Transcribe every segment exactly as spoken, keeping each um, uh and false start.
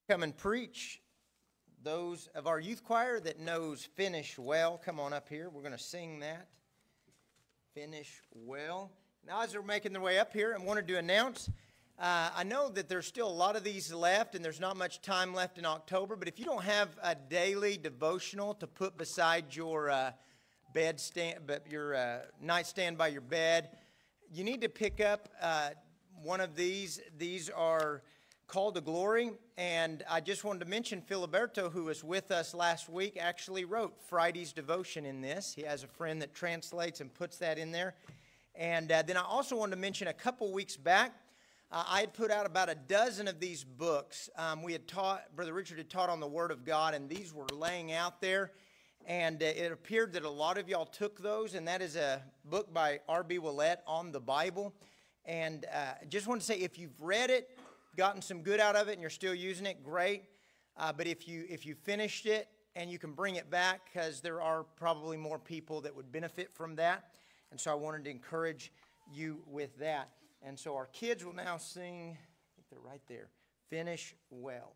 Come and preach. Those of our youth choir that knows Finish Well, come on up here. We're going to sing that. Finish Well. Now, as they're making their way up here, I wanted to announce, uh, I know that there's still a lot of these left, and there's not much time left in October, but if you don't have a daily devotional to put beside your uh, bed stand, but your uh, nightstand by your bed, you need to pick up uh, one of these. These are Call to Glory, and I just wanted to mention Filiberto, who was with us last week, actually wrote Friday's devotion in this. He has a friend that translates and puts that in there. And uh, then I also wanted to mention a couple weeks back, uh, I had put out about a dozen of these books. Um, we had taught, Brother Richard had taught on the Word of God, and these were laying out there. And uh, it appeared that a lot of y'all took those, and that is a book by R B Willett on the Bible. And I uh, just want to say, if you've read it, gotten some good out of it, and you're still using it, great. Uh, but if you if you finished it and you can bring it back, because there are probably more people that would benefit from that. And so I wanted to encourage you with that. And so our kids will now sing, I think they're right there, Finish Well.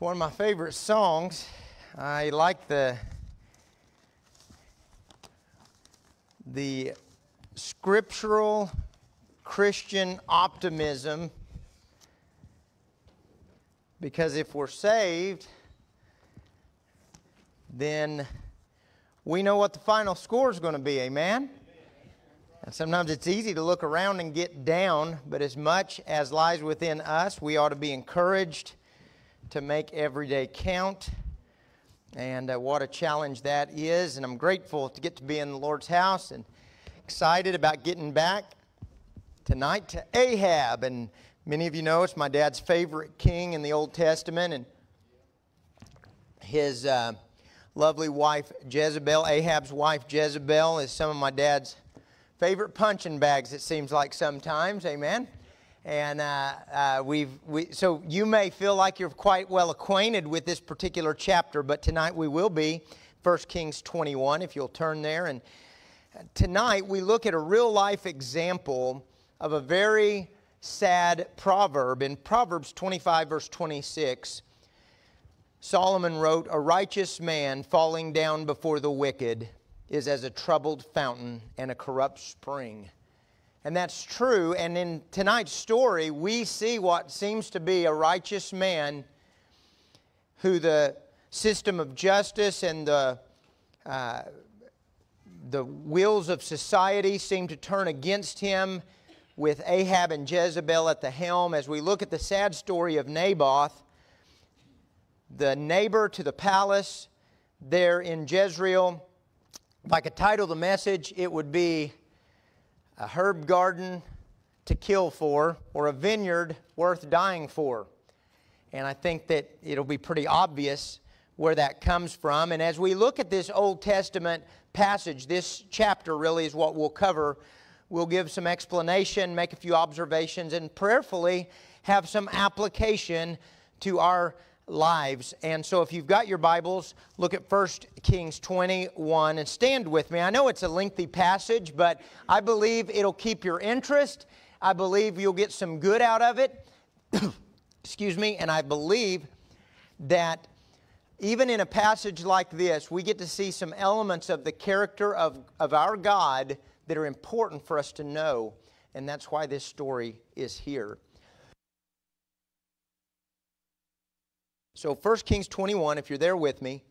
One of my favorite songs. I like the the scriptural Christian optimism, because if we're saved, then we know what the final score is going to be. Amen? And sometimes it's easy to look around and get down, but as much as lies within us, we ought to be encouraged to make every day count. And uh, what a challenge that is. And I'm grateful to get to be in the Lord's house and excited about getting back tonight to Ahab. And many of you know it's my dad's favorite king in the Old Testament. And his uh, lovely wife Jezebel, Ahab's wife Jezebel, is some of my dad's favorite punching bags, it seems like sometimes. Amen. And uh, uh, we've we, so you may feel like you're quite well acquainted with this particular chapter, but tonight we will be. First Kings twenty-one, if you'll turn there. And tonight we look at a real life example of a very sad proverb. In Proverbs twenty-five, verse twenty-six, Solomon wrote, "A righteous man falling down before the wicked is as a troubled fountain and a corrupt spring." And that's true. And in tonight's story, we see what seems to be a righteous man who the system of justice and the, uh, the wheels of society seem to turn against him, with Ahab and Jezebel at the helm. As we look at the sad story of Naboth, the neighbor to the palace there in Jezreel. If I could title the message, it would be "A Herb Garden to Kill For," or "A Vineyard Worth Dying For." And I think that it'll be pretty obvious where that comes from. And as we look at this Old Testament passage, this chapter really is what we'll cover. We'll give some explanation, make a few observations, and prayerfully have some application to our lives. And so if you've got your Bibles, look at First Kings twenty-one and stand with me. I know it's a lengthy passage, but I believe it'll keep your interest. I believe you'll get some good out of it. Excuse me. And I believe that even in a passage like this, we get to see some elements of the character of, of our God that are important for us to know. And that's why this story is here. So First Kings twenty-one, if you're there with me,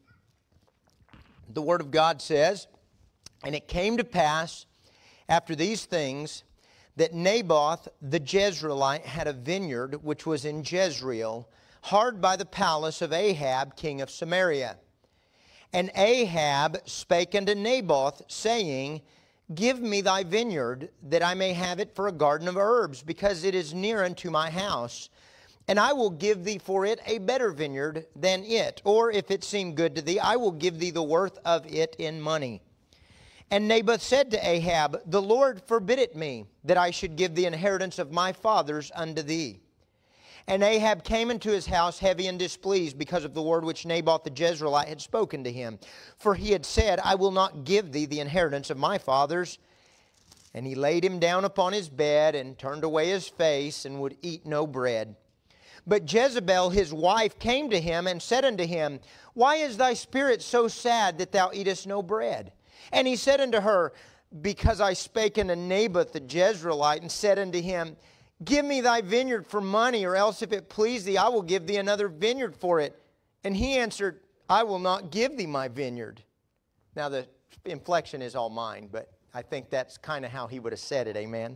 the Word of God says, "And it came to pass after these things that Naboth the Jezreelite had a vineyard which was in Jezreel, hard by the palace of Ahab king of Samaria. And Ahab spake unto Naboth, saying, Give me thy vineyard, that I may have it for a garden of herbs, because it is near unto my house. And I will give thee for it a better vineyard than it. Or if it seem good to thee, I will give thee the worth of it in money. And Naboth said to Ahab, The Lord forbid it me, that I should give the inheritance of my fathers unto thee. And Ahab came into his house heavy and displeased, because of the word which Naboth the Jezreelite had spoken to him. For he had said, I will not give thee the inheritance of my fathers. And he laid him down upon his bed, and turned away his face, and would eat no bread. But Jezebel his wife came to him, and said unto him, Why is thy spirit so sad, that thou eatest no bread? And he said unto her, Because I spake unto Naboth the Jezreelite, and said unto him, Give me thy vineyard for money, or else if it please thee, I will give thee another vineyard for it. And he answered, I will not give thee my vineyard. Now the inflection is all mine, but I think that's kind of how he would have said it, amen.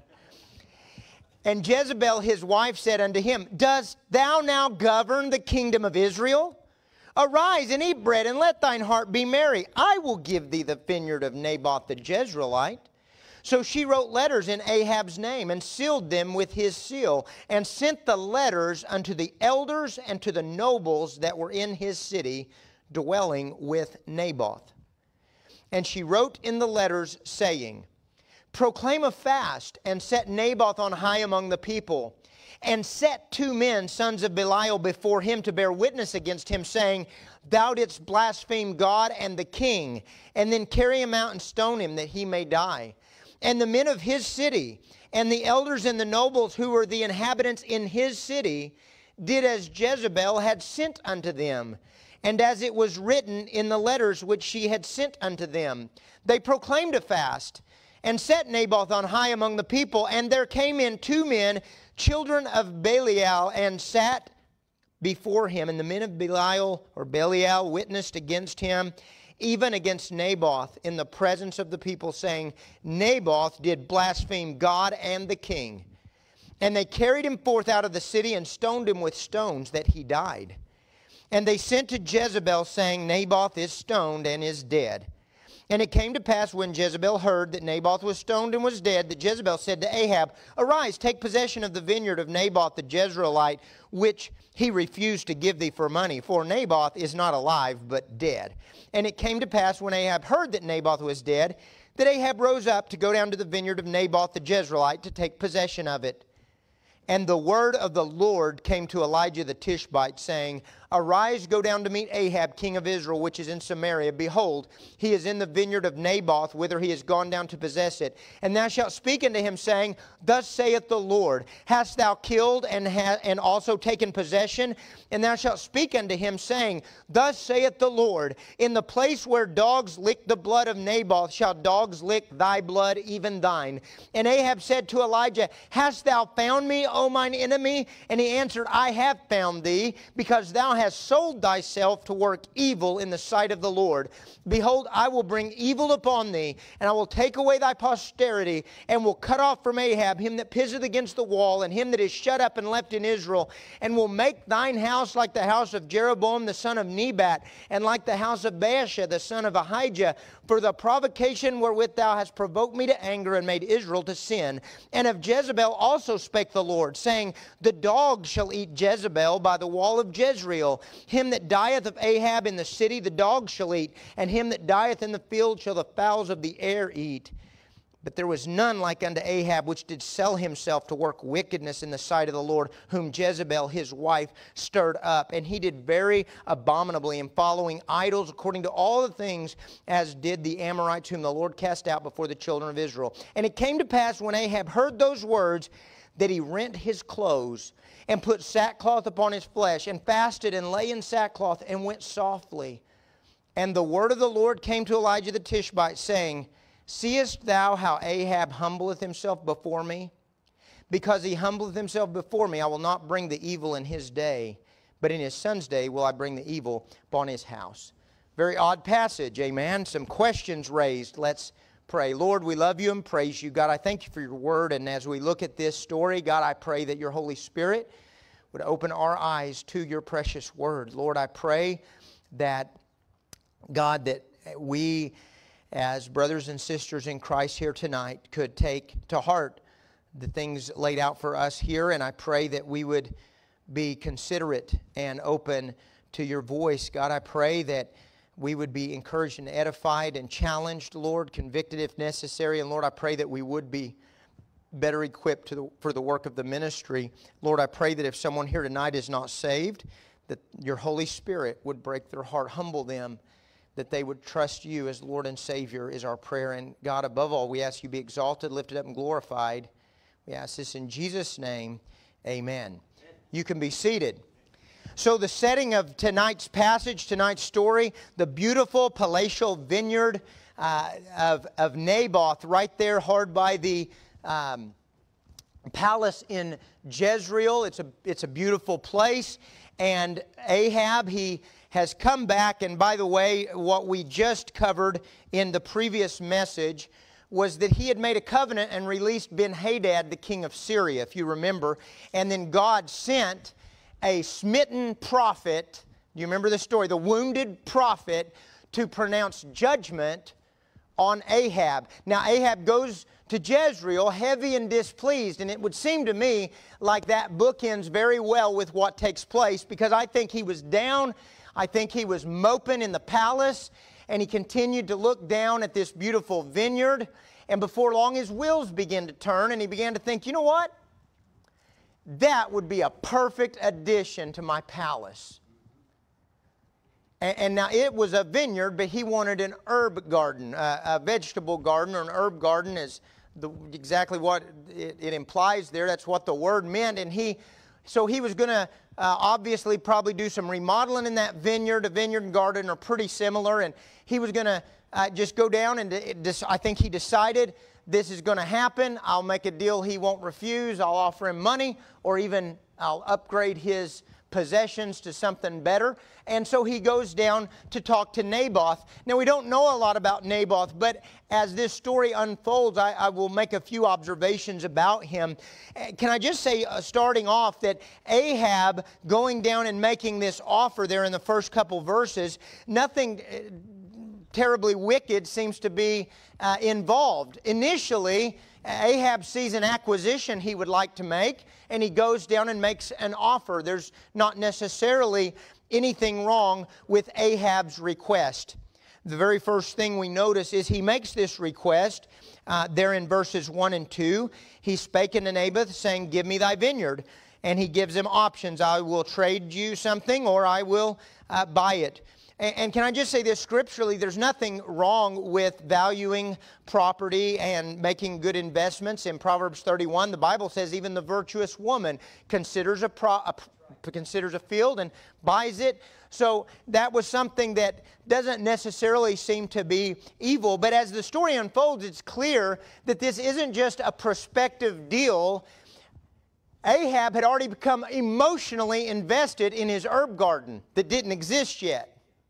And Jezebel his wife said unto him, Dost thou now govern the kingdom of Israel? Arise and eat bread, and let thine heart be merry. I will give thee the vineyard of Naboth the Jezreelite. So she wrote letters in Ahab's name, and sealed them with his seal, and sent the letters unto the elders and to the nobles that were in his city, dwelling with Naboth. And she wrote in the letters, saying, Proclaim a fast, and set Naboth on high among the people, and set two men, sons of Belial, before him to bear witness against him, saying, Thou didst blaspheme God and the king, and then carry him out and stone him, that he may die. And the men of his city, and the elders and the nobles who were the inhabitants in his city, did as Jezebel had sent unto them, and as it was written in the letters which she had sent unto them. They proclaimed a fast, and set Naboth on high among the people. And there came in two men, children of Belial, and sat before him. And the men of Belial, or Belial, witnessed against him, even against Naboth, in the presence of the people, saying, Naboth did blaspheme God and the king. And they carried him forth out of the city, and stoned him with stones, that he died. And they sent to Jezebel, saying, Naboth is stoned and is dead. And it came to pass, when Jezebel heard that Naboth was stoned and was dead, that Jezebel said to Ahab, Arise, take possession of the vineyard of Naboth the Jezreelite, which he refused to give thee for money. For Naboth is not alive, but dead. And it came to pass, when Ahab heard that Naboth was dead, that Ahab rose up to go down to the vineyard of Naboth the Jezreelite to take possession of it. And the word of the Lord came to Elijah the Tishbite, saying, Arise, go down to meet Ahab, king of Israel, which is in Samaria. Behold, he is in the vineyard of Naboth, whither he is gone down to possess it. And thou shalt speak unto him, saying, Thus saith the Lord, Hast thou killed and, ha and also taken possession? And thou shalt speak unto him, saying, Thus saith the Lord, In the place where dogs lick the blood of Naboth, shall dogs lick thy blood, even thine. And Ahab said to Elijah, Hast thou found me, O mine enemy? And he answered, I have found thee, because thou hast sold thyself to work evil in the sight of the Lord. Behold, I will bring evil upon thee, and I will take away thy posterity, and will cut off from Ahab him that pisseth against the wall, and him that is shut up and left in Israel, and will make thine house like the house of Jeroboam the son of Nebat, and like the house of Baasha the son of Ahijah, for the provocation wherewith thou hast provoked me to anger, and made Israel to sin. And of Jezebel also spake the Lord, saying, The dogs shall eat Jezebel by the wall of Jezreel. Him that dieth of Ahab in the city the dogs shall eat, and him that dieth in the field shall the fowls of the air eat. But there was none like unto Ahab, which did sell himself to work wickedness in the sight of the Lord, whom Jezebel his wife stirred up. And he did very abominably in following idols, according to all the things as did the Amorites, whom the Lord cast out before the children of Israel. And it came to pass, when Ahab heard those words, that he rent his clothes, and put sackcloth upon his flesh, and fasted, and lay in sackcloth, and went softly. And the word of the Lord came to Elijah the Tishbite, saying, Seest thou how Ahab humbleth himself before me? Because he humbleth himself before me, I will not bring the evil in his day, but in his son's day will I bring the evil upon his house. Very odd passage, amen. Some questions raised. Let's pray. Lord, we love you and praise you. God, I thank you for your word. And as we look at this story, God, I pray that your Holy Spirit would open our eyes to your precious word. Lord, I pray that, God, that we as brothers and sisters in Christ here tonight could take to heart the things laid out for us here. And I pray that we would be considerate and open to your voice. God, I pray that we would be encouraged and edified and challenged, Lord, convicted if necessary. And Lord, I pray that we would be better equipped to the, for the work of the ministry. Lord, I pray that if someone here tonight is not saved, that your Holy Spirit would break their heart, humble them, that they would trust you as Lord and Savior is our prayer. And God, above all, we ask you be exalted, lifted up, and glorified. We ask this in Jesus' name. Amen. You can be seated. So the setting of tonight's passage, tonight's story, the beautiful palatial vineyard uh, of, of Naboth right there hard by the um, palace in Jezreel. It's a, it's a beautiful place. And Ahab, he has come back. And by the way, what we just covered in the previous message was that he had made a covenant and released Ben-Hadad, the king of Syria, if you remember. And then God sent a smitten prophet, do you remember the story? The wounded prophet to pronounce judgment on Ahab. Now Ahab goes to Jezreel heavy and displeased, and it would seem to me like that bookends very well with what takes place, because I think he was down, I think he was moping in the palace, and he continued to look down at this beautiful vineyard, and before long his wheels began to turn, and he began to think, you know what? That would be a perfect addition to my palace. And, and now it was a vineyard, but he wanted an herb garden, uh, a vegetable garden, or an herb garden is the, exactly what it, it implies there. That's what the word meant. And he, So he was going to uh, obviously probably do some remodeling in that vineyard. A vineyard and garden are pretty similar. And he was going to uh, just go down and it, I think he decided this is going to happen. I'll make a deal he won't refuse. I'll offer him money, or even I'll upgrade his possessions to something better. And so he goes down to talk to Naboth. Now, we don't know a lot about Naboth, but as this story unfolds, I, I will make a few observations about him. Can I just say, uh, starting off, that Ahab going down and making this offer there in the first couple verses, nothing uh, terribly wicked seems to be uh, involved. Initially, Ahab sees an acquisition he would like to make, and he goes down and makes an offer. There's not necessarily anything wrong with Ahab's request. The very first thing we notice is he makes this request uh, there in verses one and two. He spake unto Naboth, saying, Give me thy vineyard. And he gives him options. I will trade you something, or I will uh, buy it. And can I just say this scripturally, there's nothing wrong with valuing property and making good investments. In Proverbs thirty-one, the Bible says even the virtuous woman considers a, pro, a, considers a field and buys it. So that was something that doesn't necessarily seem to be evil. But as the story unfolds, it's clear that this isn't just a prospective deal. Ahab had already become emotionally invested in his herb garden that didn't exist yet.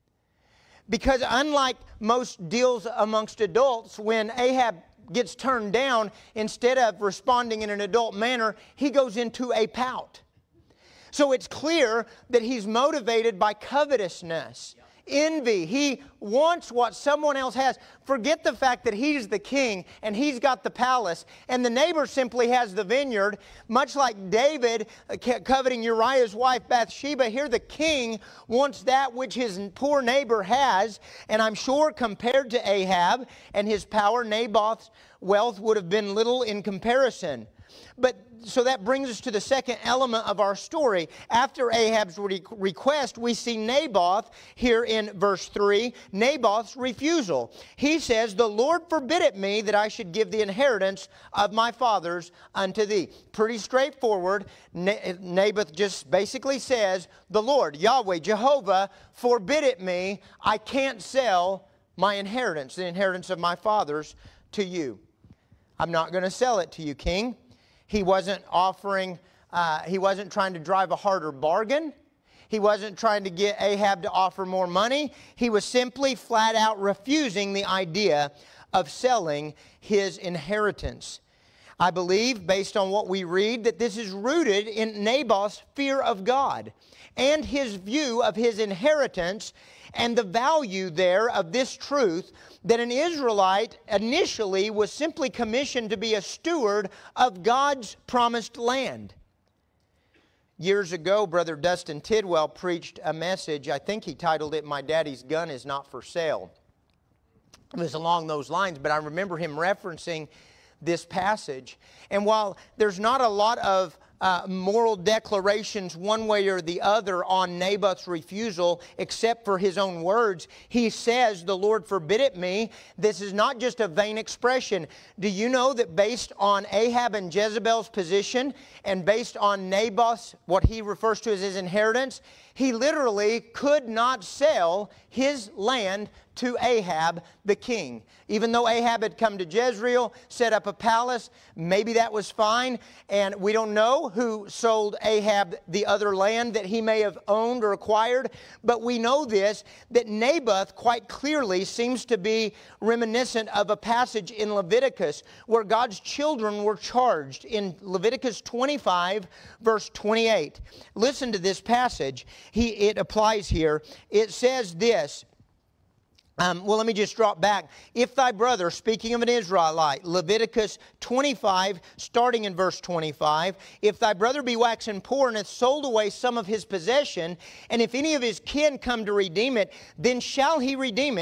Because unlike most deals amongst adults, when Ahab gets turned down, instead of responding in an adult manner, he goes into a pout. So it's clear that he's motivated by covetousness, envy. He wants what someone else has. Forget the fact that he's the king and he's got the palace and the neighbor simply has the vineyard. Much like David coveting Uriah's wife Bathsheba, here the king wants that which his poor neighbor has. And I'm sure compared to Ahab and his power, Naboth's wealth would have been little in comparison. But so that brings us to the second element of our story. After Ahab's re request, we see Naboth here in verse three, Naboth's refusal. He says, The Lord forbid it me that I should give the inheritance of my fathers unto thee. Pretty straightforward. Naboth just basically says, the Lord, Yahweh, Jehovah, forbid it me. I can't sell my inheritance, the inheritance of my fathers, to you. I'm not going to sell it to you, king. He wasn't offering, uh, he wasn't trying to drive a harder bargain. He wasn't trying to get Ahab to offer more money. He was simply flat out refusing the idea of selling his inheritance. I believe, based on what we read, that this is rooted in Naboth's fear of God and his view of his inheritance and the value there of this truth that an Israelite initially was simply commissioned to be a steward of God's promised land. Years ago, Brother Dustin Tidwell preached a message. I think he titled it, My Daddy's Gun is Not for Sale. It was along those lines, but I remember him referencing this passage. And while there's not a lot of Uh, moral declarations one way or the other on Naboth's refusal, except for his own words, he says, the Lord forbid it me. This is not just a vain expression. Do you know that based on Ahab and Jezebel's position and based on Naboth's, what he refers to as his inheritance, he literally could not sell his land to Ahab the king. Even though Ahab had come to Jezreel, set up a palace, maybe that was fine. And we don't know who sold Ahab the other land that he may have owned or acquired. But we know this, that Naboth quite clearly seems to be reminiscent of a passage in Leviticus where God's children were charged in Leviticus twenty-five, verse twenty-eight. Listen to this passage. He, it applies here. It says this. Um, well, let me just drop back. If thy brother, speaking of an Israelite, Leviticus twenty-five, starting in verse twenty-five, if thy brother be waxen poor and hath sold away some of his possession, and if any of his kin come to redeem it, then shall he redeem it.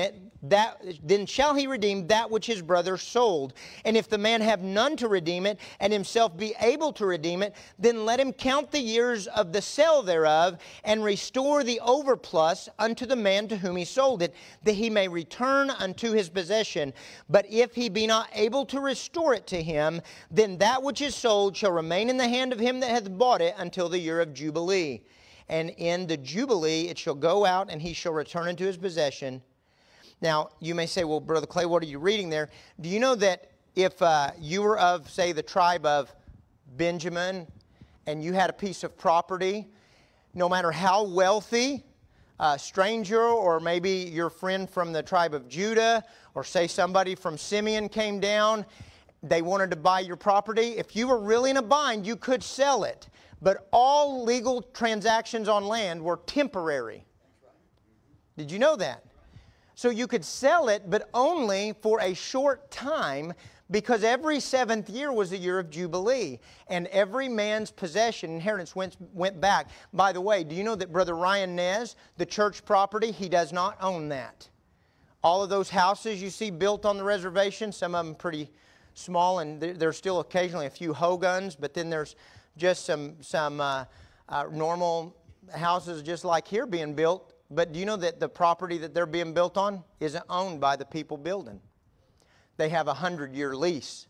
that, then shall he redeem that which his brother sold. And if the man have none to redeem it, and himself be able to redeem it, then let him count the years of the sale thereof, and restore the overplus unto the man to whom he sold it, that he may return unto his possession. But if he be not able to restore it to him, then that which is sold shall remain in the hand of him that hath bought it until the year of Jubilee. And in the Jubilee it shall go out, and he shall return into his possession. Now, you may say, well, Brother Clay, what are you reading there? Do you know that if uh, you were of, say, the tribe of Benjamin, and you had a piece of property, no matter how wealthy, a stranger or maybe your friend from the tribe of Judah, or say somebody from Simeon came down, they wanted to buy your property, if you were really in a bind, you could sell it. But all legal transactions on land were temporary. Did you know that? So you could sell it, but only for a short time, because every seventh year was a year of Jubilee. And every man's possession, inheritance, went, went back. By the way, do you know that Brother Ryan Nez, the church property, he does not own that. All of those houses you see built on the reservation, some of them pretty small, and there's still occasionally a few hogans, but then there's just some, some uh, uh, normal houses just like here being built. But do you know that the property that they're being built on isn't owned by the people building? They have a hundred-year lease.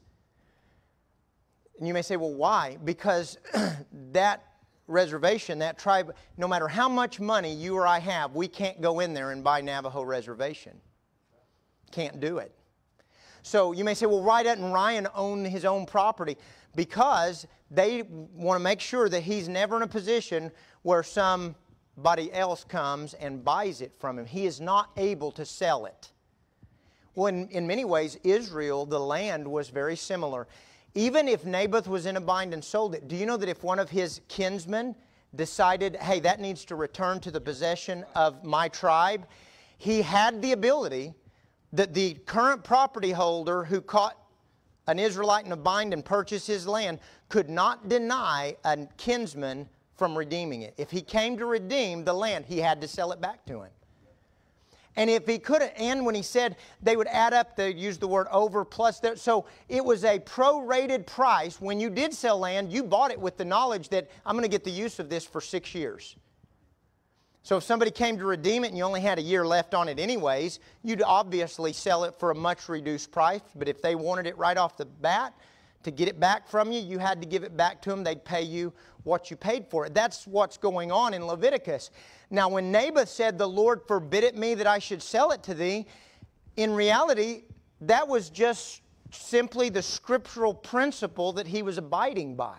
And you may say, well, why? Because that reservation, that tribe, no matter how much money you or I have, we can't go in there and buy Navajo reservation. Can't do it. So you may say, well, why doesn't Ryan own his own property? Because they want to make sure that he's never in a position where some somebody else comes and buys it from him. He is not able to sell it. Well, in, in many ways, Israel, the land, was very similar. Even if Naboth was in a bind and sold it, do you know that if one of his kinsmen decided, hey, that needs to return to the possession of my tribe, he had the ability that the current property holder who caught an Israelite in a bind and purchased his land could not deny a kinsman from redeeming it. If he came to redeem the land, he had to sell it back to him. And if he could, and when he said they would add up, they used the word over plus there. So it was a prorated price. When you did sell land, you bought it with the knowledge that I'm going to get the use of this for six years. So if somebody came to redeem it and you only had a year left on it anyways, you'd obviously sell it for a much reduced price. But if they wanted it right off the bat, to get it back from you, you had to give it back to them. They'd pay you what you paid for it. That's what's going on in Leviticus. Now, when Naboth said, the Lord forbid it me that I should sell it to thee, in reality, that was just simply the scriptural principle that he was abiding by.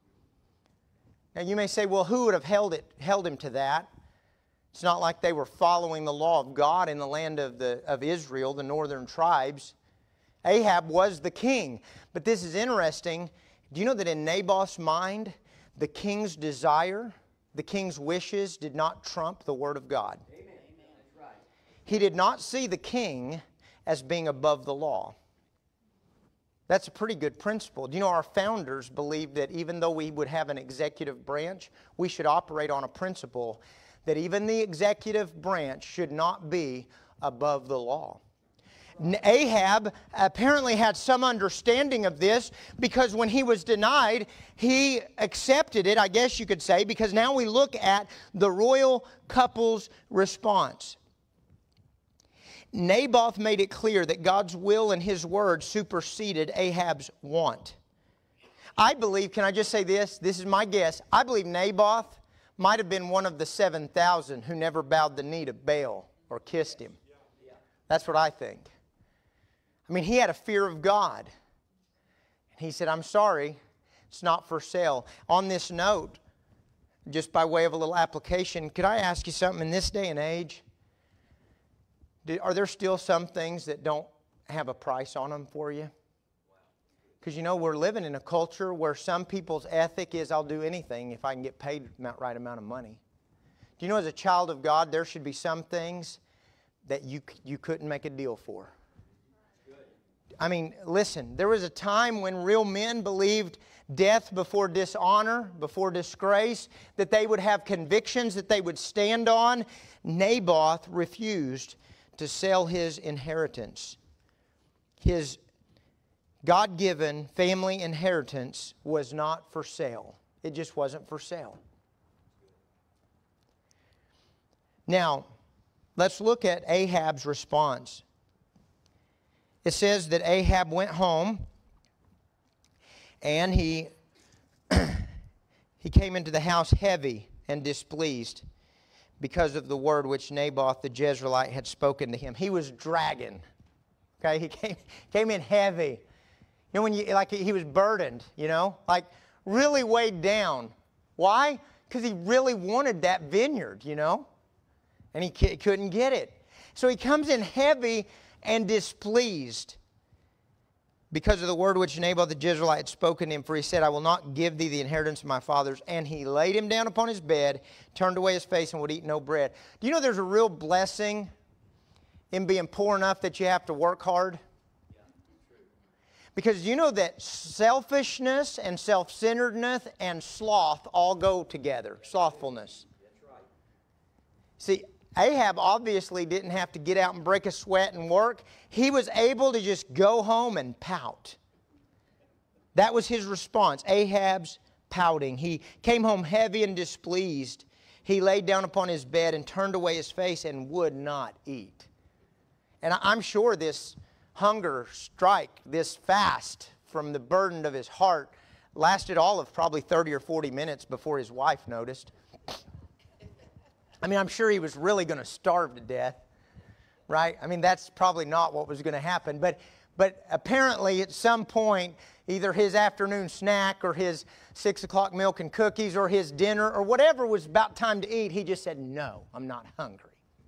Now, you may say, well, who would have held it, held him to that? It's not like they were following the law of God in the land of, the, of Israel, the northern tribes. Ahab was the king. But this is interesting. Do you know that in Naboth's mind, the king's desire, the king's wishes did not trump the word of God? Amen. That's right. He did not see the king as being above the law. That's a pretty good principle. Do you know our founders believed that even though we would have an executive branch, we should operate on a principle that even the executive branch should not be above the law. Ahab apparently had some understanding of this, because when he was denied, he accepted it, I guess you could say, because now we look at the royal couple's response. Naboth made it clear that God's will and his word superseded Ahab's want. I believe, can I just say this? This is my guess. I believe Naboth might have been one of the seven thousand who never bowed the knee to Baal or kissed him. That's what I think. I mean, he had a fear of God. And he said, I'm sorry, it's not for sale. On this note, just by way of a little application, could I ask you something? In this day and age, do, are there still some things that don't have a price on them for you? Because, you know, we're living in a culture where some people's ethic is, I'll do anything if I can get paid the right amount of money. Do you know, as a child of God, there should be some things that you, you couldn't make a deal for? I mean, listen, there was a time when real men believed death before dishonor, before disgrace, that they would have convictions that they would stand on. Naboth refused to sell his inheritance. His God-given family inheritance was not for sale. It just wasn't for sale. Now, let's look at Ahab's response. It says that Ahab went home and he, he came into the house heavy and displeased because of the word which Naboth the Jezreelite had spoken to him. He was dragging. Okay, he came, came in heavy. You know, when you, like he was burdened, you know, like really weighed down. Why? Because he really wanted that vineyard, you know, and he couldn't get it. So he comes in heavy and displeased because of the word which Naboth the Jezreelite had spoken to him. For he said, I will not give thee the inheritance of my fathers. And he laid him down upon his bed, turned away his face, and would eat no bread. Do you know there's a real blessing in being poor enough that you have to work hard? Because you know that selfishness and self-centeredness and sloth all go together. Slothfulness. See, Ahab obviously didn't have to get out and break a sweat and work. He was able to just go home and pout. That was his response, Ahab's pouting. He came home heavy and displeased. He laid down upon his bed and turned away his face and would not eat. And I'm sure this hunger strike, this fast from the burden of his heart, lasted all of probably thirty or forty minutes before his wife noticed. I mean, I'm sure he was really going to starve to death, right? I mean, that's probably not what was going to happen. But, but apparently at some point, either his afternoon snack or his six o'clock milk and cookies or his dinner or whatever was about time to eat, he just said, no, I'm not hungry.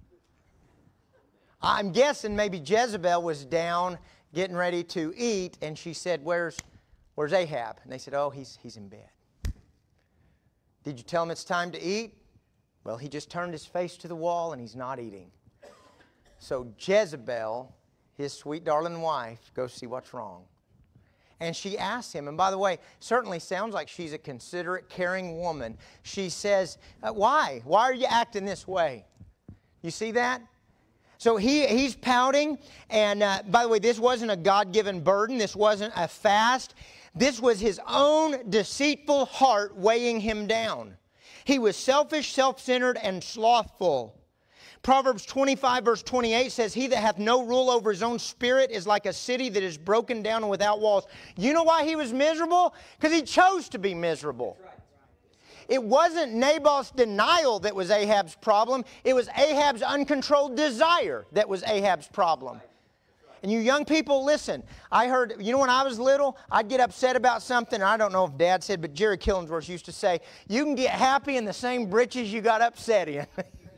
I'm guessing maybe Jezebel was down getting ready to eat, and she said, where's, where's Ahab? And they said, oh, he's, he's in bed. Did you tell him it's time to eat? Well, he just turned his face to the wall and he's not eating. So Jezebel, his sweet darling wife, goes see what's wrong. And she asks him, and by the way, certainly sounds like she's a considerate, caring woman. She says, why? Why are you acting this way? You see that? So he, he's pouting, and uh, by the way, this wasn't a God-given burden. This wasn't a fast. This was his own deceitful heart weighing him down. He was selfish, self-centered, and slothful. Proverbs twenty-five, verse twenty-eight says, he that hath no rule over his own spirit is like a city that is broken down and without walls. You know why he was miserable? Because he chose to be miserable. It wasn't Naboth's denial that was Ahab's problem. It was Ahab's uncontrolled desire that was Ahab's problem. And you young people, listen. I heard, you know, when I was little, I'd get upset about something. I don't know if Dad said, but Jerry Killingsworth used to say, you can get happy in the same britches you got upset in.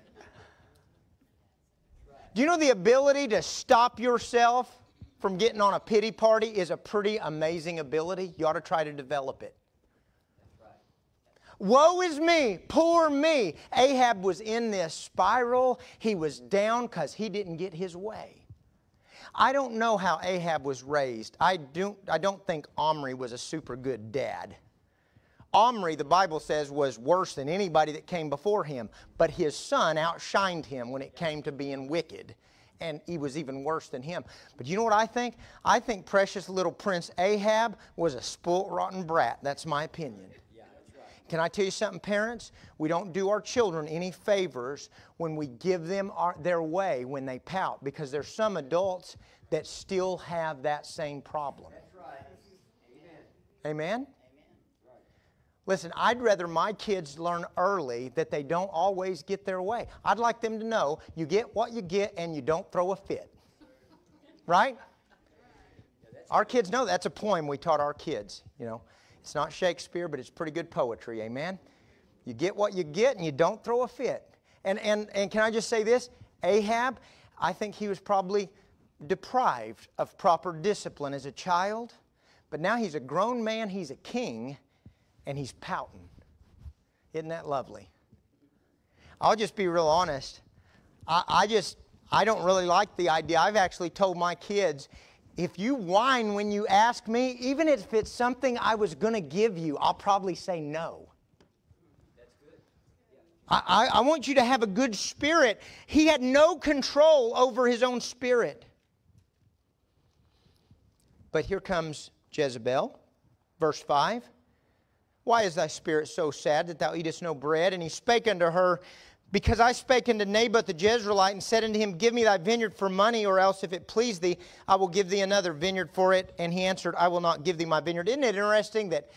Do you know the ability to stop yourself from getting on a pity party is a pretty amazing ability? You ought to try to develop it. Woe is me, poor me. Ahab was in this spiral. He was down because he didn't get his way. I don't know how Ahab was raised. I don't, I don't think Omri was a super good dad. Omri, the Bible says, was worse than anybody that came before him. But his son outshined him when it came to being wicked. And he was even worse than him. But you know what I think? I think precious little Prince Ahab was a spoiled, rotten brat. That's my opinion. Can I tell you something, parents? We don't do our children any favors when we give them our, their way when they pout, because there's some adults that still have that same problem. That's right. Amen? Amen? Amen. Listen, I'd rather my kids learn early that they don't always get their way. I'd like them to know you get what you get and you don't throw a fit. Right? Our kids know that's a poem we taught our kids, you know. It's not Shakespeare, but it's pretty good poetry, amen? You get what you get and you don't throw a fit. And, and, and can I just say this? Ahab, I think he was probably deprived of proper discipline as a child. But now he's a grown man, he's a king, and he's pouting. Isn't that lovely? I'll just be real honest. I, I just, I don't really like the idea. I've actually told my kids, if you whine when you ask me, even if it's something I was going to give you, I'll probably say no. That's good. I, I want you to have a good spirit. He had no control over his own spirit. But here comes Jezebel, verse five. Why is thy spirit so sad that thou eatest no bread? And he spake unto her, because I spake unto Naboth the Jezreelite, and said unto him, give me thy vineyard for money, or else if it please thee, I will give thee another vineyard for it. And he answered, I will not give thee my vineyard. Isn't it interesting that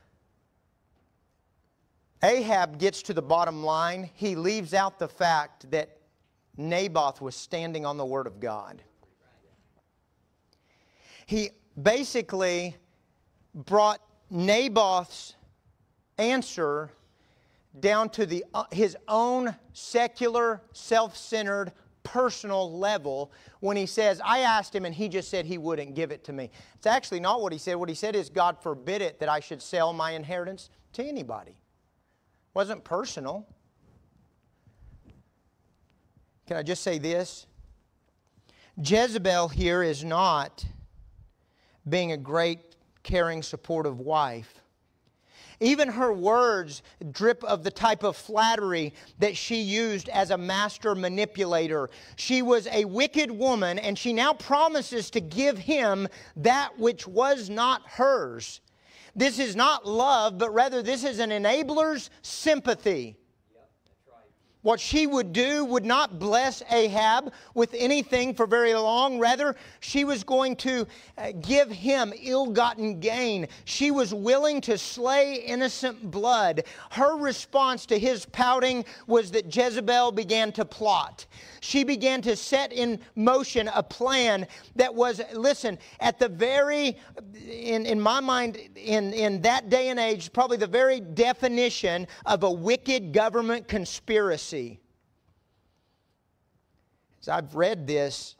Ahab gets to the bottom line? He leaves out the fact that Naboth was standing on the Word of God. He basically brought Naboth's answer down to the, uh, his own secular, self-centered, personal level when he says, I asked him and he just said he wouldn't give it to me. It's actually not what he said. What he said is, God forbid it that I should sell my inheritance to anybody. It wasn't personal. Can I just say this? Jezebel here is not being a great, caring, supportive wife. Even her words drip of the type of flattery that she used as a master manipulator. She was a wicked woman, and she now promises to give him that which was not hers. This is not love, but rather this is an enabler's sympathy. What she would do would not bless Ahab with anything for very long. Rather, she was going to give him ill-gotten gain. She was willing to slay innocent blood. Her response to his pouting was that Jezebel began to plot. She began to set in motion a plan that was, listen, at the very, in, in my mind, in, in that day and age, probably the very definition of a wicked government conspiracy. As I've read this,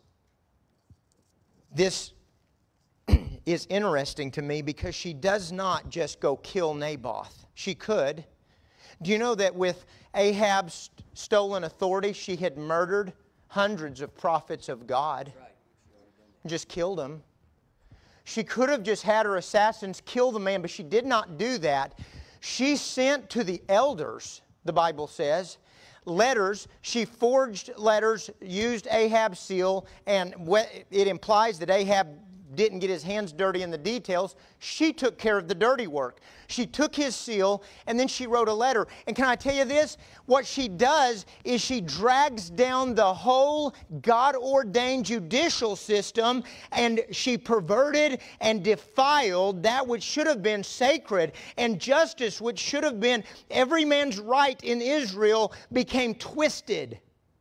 this is interesting to me because she does not just go kill Naboth. She could. Do you know that with Ahab's stolen authority, she had murdered hundreds of prophets of God? Just killed them. She could have just had her assassins kill the man, but she did not do that. She sent to the elders, the Bible says, letters. She forged letters, used Ahab's seal, and it implies that Ahab didn't get his hands dirty in the details. She took care of the dirty work. She took his seal, and then she wrote a letter. And can I tell you this? What she does is she drags down the whole God-ordained judicial system, and she perverted and defiled that which should have been sacred, and justice, which should have been every man's right in Israel, became twisted.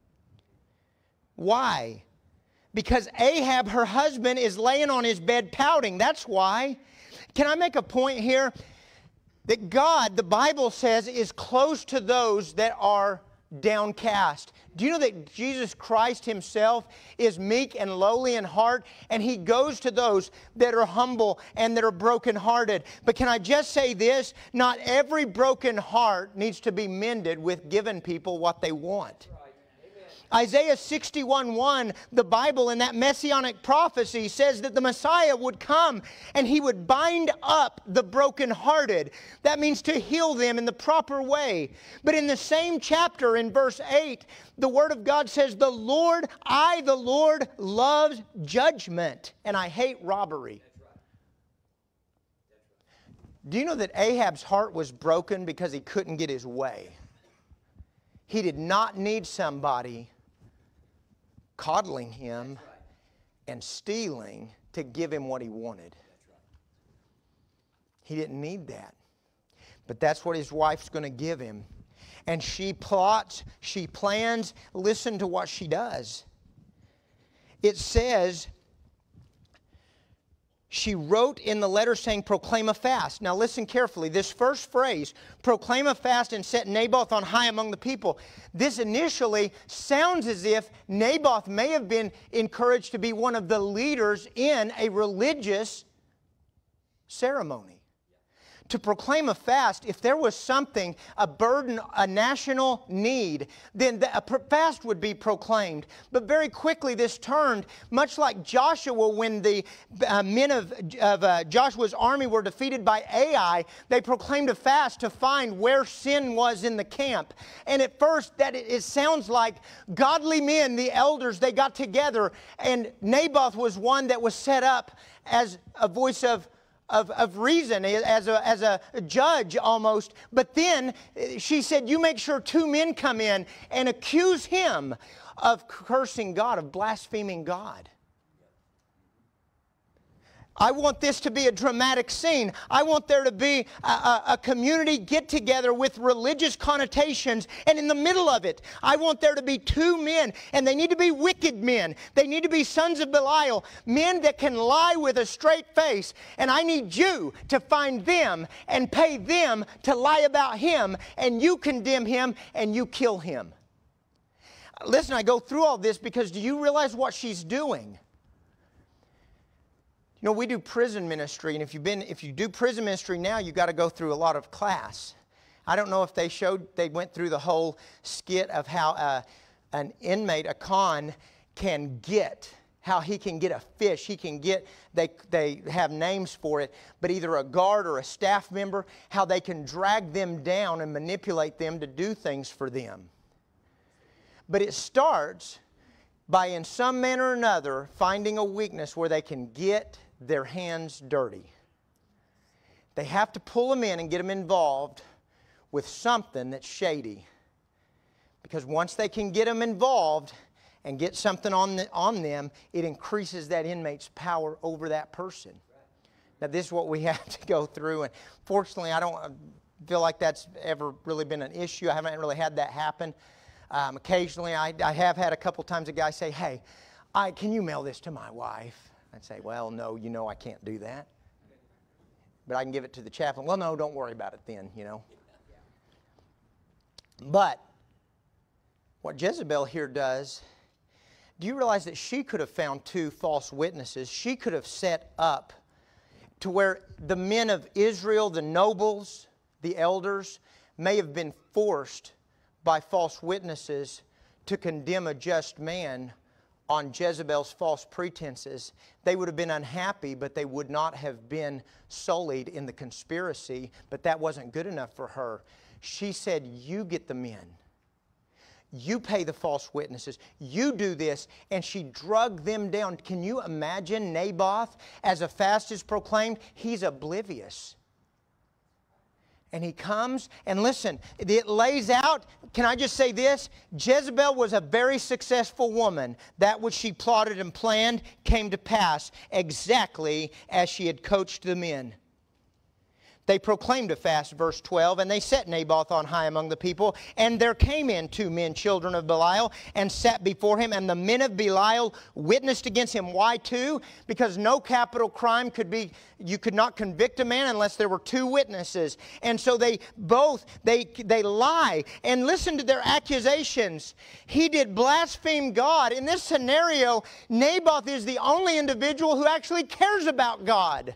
Why? Because Ahab, her husband, is laying on his bed pouting. That's why. Can I make a point here? That God, the Bible says, is close to those that are downcast. Do you know that Jesus Christ Himself is meek and lowly in heart, and He goes to those that are humble and that are brokenhearted? But can I just say this? Not every broken heart needs to be mended with giving people what they want. Isaiah sixty-one one, the Bible in that messianic prophecy says that the Messiah would come and He would bind up the brokenhearted. That means to heal them in the proper way. But in the same chapter, in verse eight, the Word of God says, the Lord, I, the Lord, loves judgment, and I hate robbery. Do you know that Ahab's heart was broken because he couldn't get his way? He did not need somebody coddling him and stealing to give him what he wanted. He didn't need that. But that's what his wife's going to give him. And she plots, she plans. Listen to what she does. It says, she wrote in the letter saying, proclaim a fast. Now listen carefully. This first phrase, proclaim a fast and set Naboth on high among the people. This initially sounds as if Naboth may have been encouraged to be one of the leaders in a religious ceremony. to proclaim a fast, if there was something, a burden, a national need, then the, a fast would be proclaimed. But very quickly this turned, much like Joshua when the uh, men of, of uh, Joshua's army were defeated by Ai, they proclaimed a fast to find where sin was in the camp. And at first that it, it sounds like godly men, the elders, they got together, and Naboth was one that was set up as a voice of Of, of reason, as a, as a judge almost. But then she said, you make sure two men come in and accuse him of cursing God, of blaspheming God. I want this to be a dramatic scene. I want there to be a, a, a community get-together with religious connotations, and in the middle of it, I want there to be two men, and they need to be wicked men. They need to be sons of Belial, men that can lie with a straight face, and I need you to find them and pay them to lie about him, and you condemn him and you kill him. Listen, I go through all this because do you realize what she's doing? You know, we do prison ministry, and if you've been, if you do prison ministry now, you've got to go through a lot of class. I don't know if they showed, they went through the whole skit of how uh, an inmate, a con, can get, how he can get a fish. He can get, they, they have names for it, but either a guard or a staff member, how they can drag them down and manipulate them to do things for them. But it starts by, in some manner or another, finding a weakness where they can get their hands dirty. They have to pull them in and get them involved with something that's shady. Because once they can get them involved and get something on, the, on them, it increases that inmate's power over that person. Now, this is what we have to go through. And fortunately, I don't feel like that's ever really been an issue. I haven't really had that happen. Um, occasionally, I, I have had a couple times a guy say, hey, I, can you mail this to my wife? I'd say, well, no, you know I can't do that. But I can give it to the chaplain. Well, no, don't worry about it then, you know. But what Jezebel here does, do you realize that she could have found two false witnesses? She could have set up to where the men of Israel, the nobles, the elders, may have been forced by false witnesses to condemn a just man on Jezebel's false pretenses. They would have been unhappy, but they would not have been sullied in the conspiracy. But that wasn't good enough for her. She said, you get the men. You pay the false witnesses. You do this. And she drug them down. Can you imagine Naboth, as a fast is proclaimed, he's oblivious. And he comes, and listen, it lays out, can I just say this? Jezebel was a very successful woman. That which she plotted and planned came to pass exactly as she had coached the men. They proclaimed a fast, verse twelve, and they set Naboth on high among the people. And there came in two men, children of Belial, and sat before him. And the men of Belial witnessed against him. Why two? Because no capital crime could be, you could not convict a man unless there were two witnesses. And so they both, they, they lie. And listen to their accusations. He did blaspheme God. In this scenario, Naboth is the only individual who actually cares about God.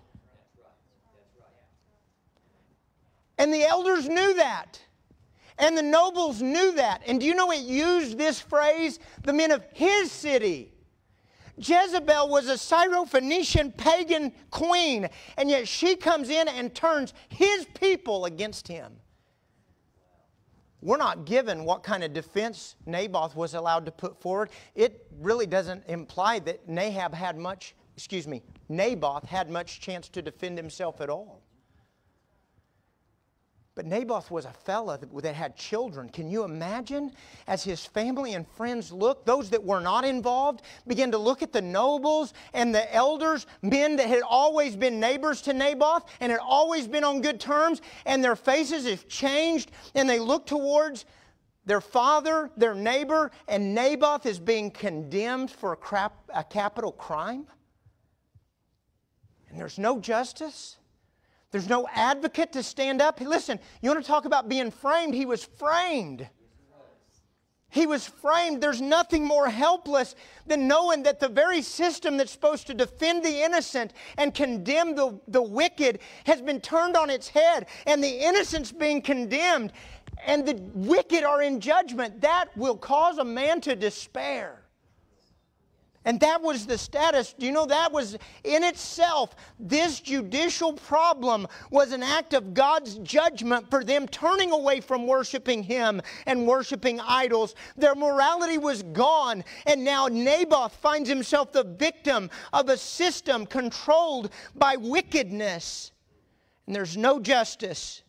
And the elders knew that. And the nobles knew that. And do you know it used this phrase? The men of his city. Jezebel was a Syrophoenician pagan queen. And yet she comes in and turns his people against him. We're not given what kind of defense Naboth was allowed to put forward. It really doesn't imply that Nahab had much, excuse me, Naboth had much chance to defend himself at all. But Naboth was a fella that had children. Can you imagine? As his family and friends looked, those that were not involved began to look at the nobles and the elders, men that had always been neighbors to Naboth and had always been on good terms, and their faces have changed, and they look towards their father, their neighbor, and Naboth is being condemned for a, crap, a capital crime. And there's no justice. There's no advocate to stand up. Listen, you want to talk about being framed? He was framed. He was framed. There's nothing more helpless than knowing that the very system that's supposed to defend the innocent and condemn the, the wicked has been turned on its head, and the innocent's being condemned, and the wicked are in judgment. That will cause a man to despair. And that was the status. Do you know that was in itself, this judicial problem was an act of God's judgment for them turning away from worshiping Him and worshiping idols. Their morality was gone, and now Naboth finds himself the victim of a system controlled by wickedness. And there's no justice.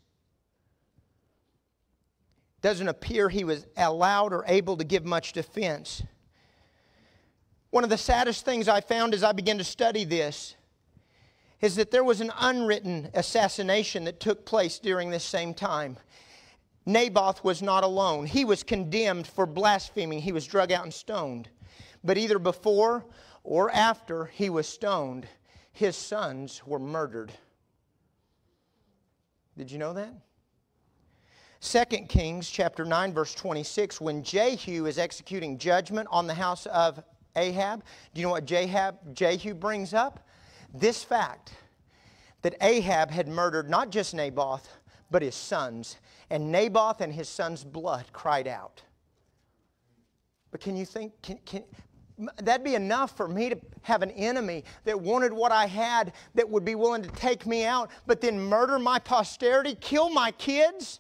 Doesn't appear he was allowed or able to give much defense. One of the saddest things I found as I began to study this is that there was an unwritten assassination that took place during this same time. Naboth was not alone. He was condemned for blaspheming. He was drug out and stoned. But either before or after he was stoned, his sons were murdered. Did you know that? Second Kings chapter nine verse twenty-six, when Jehu is executing judgment on the house of Ahab, do you know what Jahab, Jehu brings up? This fact, that Ahab had murdered not just Naboth, but his sons. And Naboth and his sons' blood cried out. But can you think, can, can, that'd be enough for me to have an enemy that wanted what I had, that would be willing to take me out, but then murder my posterity, kill my kids?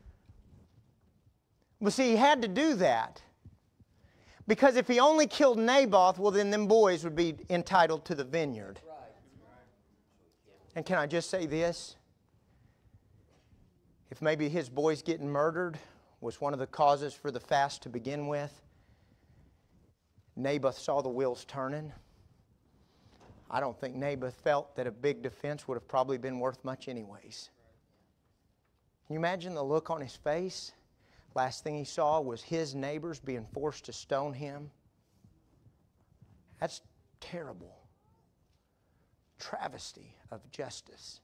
Well, see, he had to do that. Because if he only killed Naboth, well, then them boys would be entitled to the vineyard. And can I just say this? If maybe his boys getting murdered was one of the causes for the fast to begin with, Naboth saw the wheels turning. I don't think Naboth felt that a big defense would have probably been worth much anyways. Can you imagine the look on his face? Last thing he saw was his neighbors being forced to stone him. That's terrible. Travesty of justice.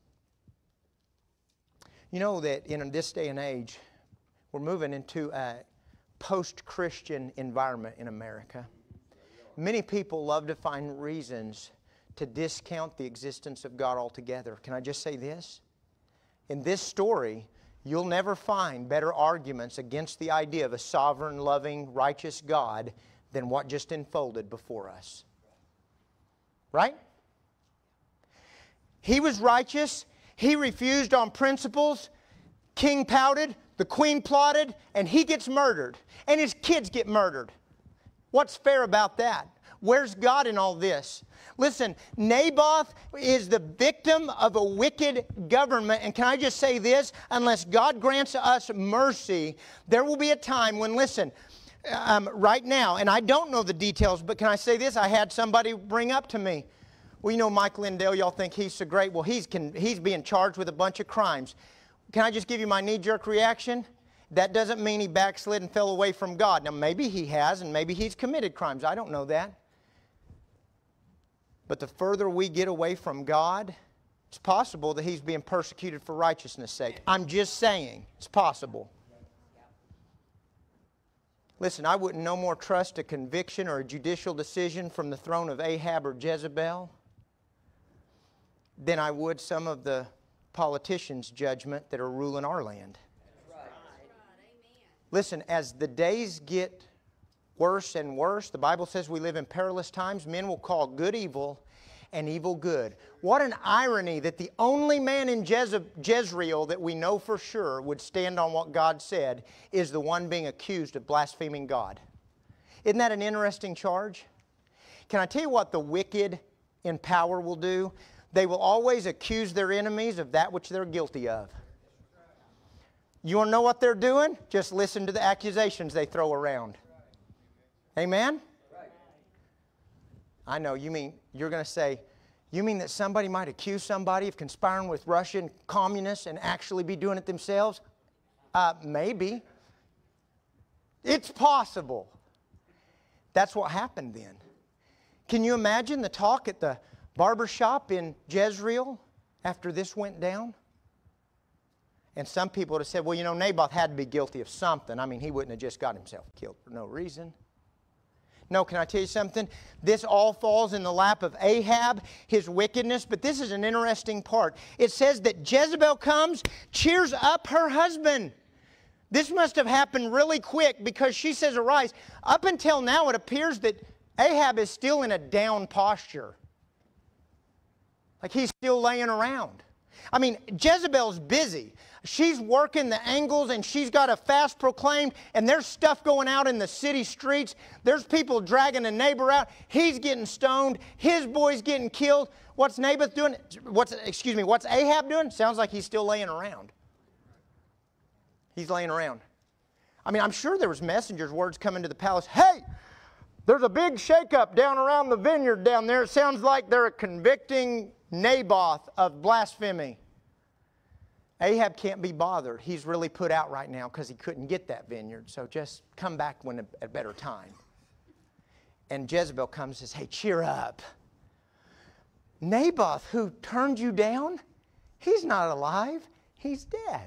You know that in this day and age, we're moving into a post-Christian environment in America. Many people love to find reasons to discount the existence of God altogether. Can I just say this? In this story, you'll never find better arguments against the idea of a sovereign, loving, righteous God than what just unfolded before us. Right? He was righteous. He refused on principles. King pouted. The queen plotted. And he gets murdered. And his kids get murdered. What's fair about that? Where's God in all this? Listen, Naboth is the victim of a wicked government. And can I just say this? Unless God grants us mercy, there will be a time when, listen, um, right now, and I don't know the details, but can I say this? I had somebody bring up to me, well, you know Mike Lindell, y'all think he's so great. Well, he's, can, he's being charged with a bunch of crimes. Can I just give you my knee-jerk reaction? That doesn't mean he backslid and fell away from God. Now, maybe he has, and maybe he's committed crimes. I don't know that. But the further we get away from God, it's possible that he's being persecuted for righteousness' sake. I'm just saying, it's possible. Listen, I wouldn't no more trust a conviction or a judicial decision from the throne of Ahab or Jezebel than I would some of the politicians' judgment that are ruling our land. Listen, as the days get worse and worse, the Bible says we live in perilous times. Men will call good evil and evil good. What an irony that the only man in Jeze- Jezreel that we know for sure would stand on what God said is the one being accused of blaspheming God. Isn't that an interesting charge? Can I tell you what the wicked in power will do? They will always accuse their enemies of that which they're guilty of. You want to know what they're doing? Just listen to the accusations they throw around. Amen? I know, you mean, you're going to say, you mean that somebody might accuse somebody of conspiring with Russian communists and actually be doing it themselves? Uh, maybe. It's possible. That's what happened then. Can you imagine the talk at the barber shop in Jezreel after this went down? And some people would have said, well, you know, Naboth had to be guilty of something. I mean, he wouldn't have just got himself killed for no reason. No, can I tell you something? This all falls in the lap of Ahab, his wickedness. But this is an interesting part. It says that Jezebel comes, cheers up her husband. This must have happened really quick because she says, arise. Up until now, it appears that Ahab is still in a down posture. Like he's still laying around. I mean, Jezebel's busy. She's working the angles and she's got a fast proclaimed, and there's stuff going out in the city streets. There's people dragging a neighbor out. He's getting stoned. His boy's getting killed. What's Naboth doing? What's, excuse me, what's Ahab doing? Sounds like he's still laying around. He's laying around. I mean, I'm sure there was messengers' words coming to the palace. Hey, there's a big shakeup down around the vineyard down there. It sounds like they're convicting Naboth of blasphemy. Ahab can't be bothered. He's really put out right now because he couldn't get that vineyard. So just come back when at a better time. And Jezebel comes and says, hey, cheer up. Naboth, who turned you down, he's not alive. He's dead.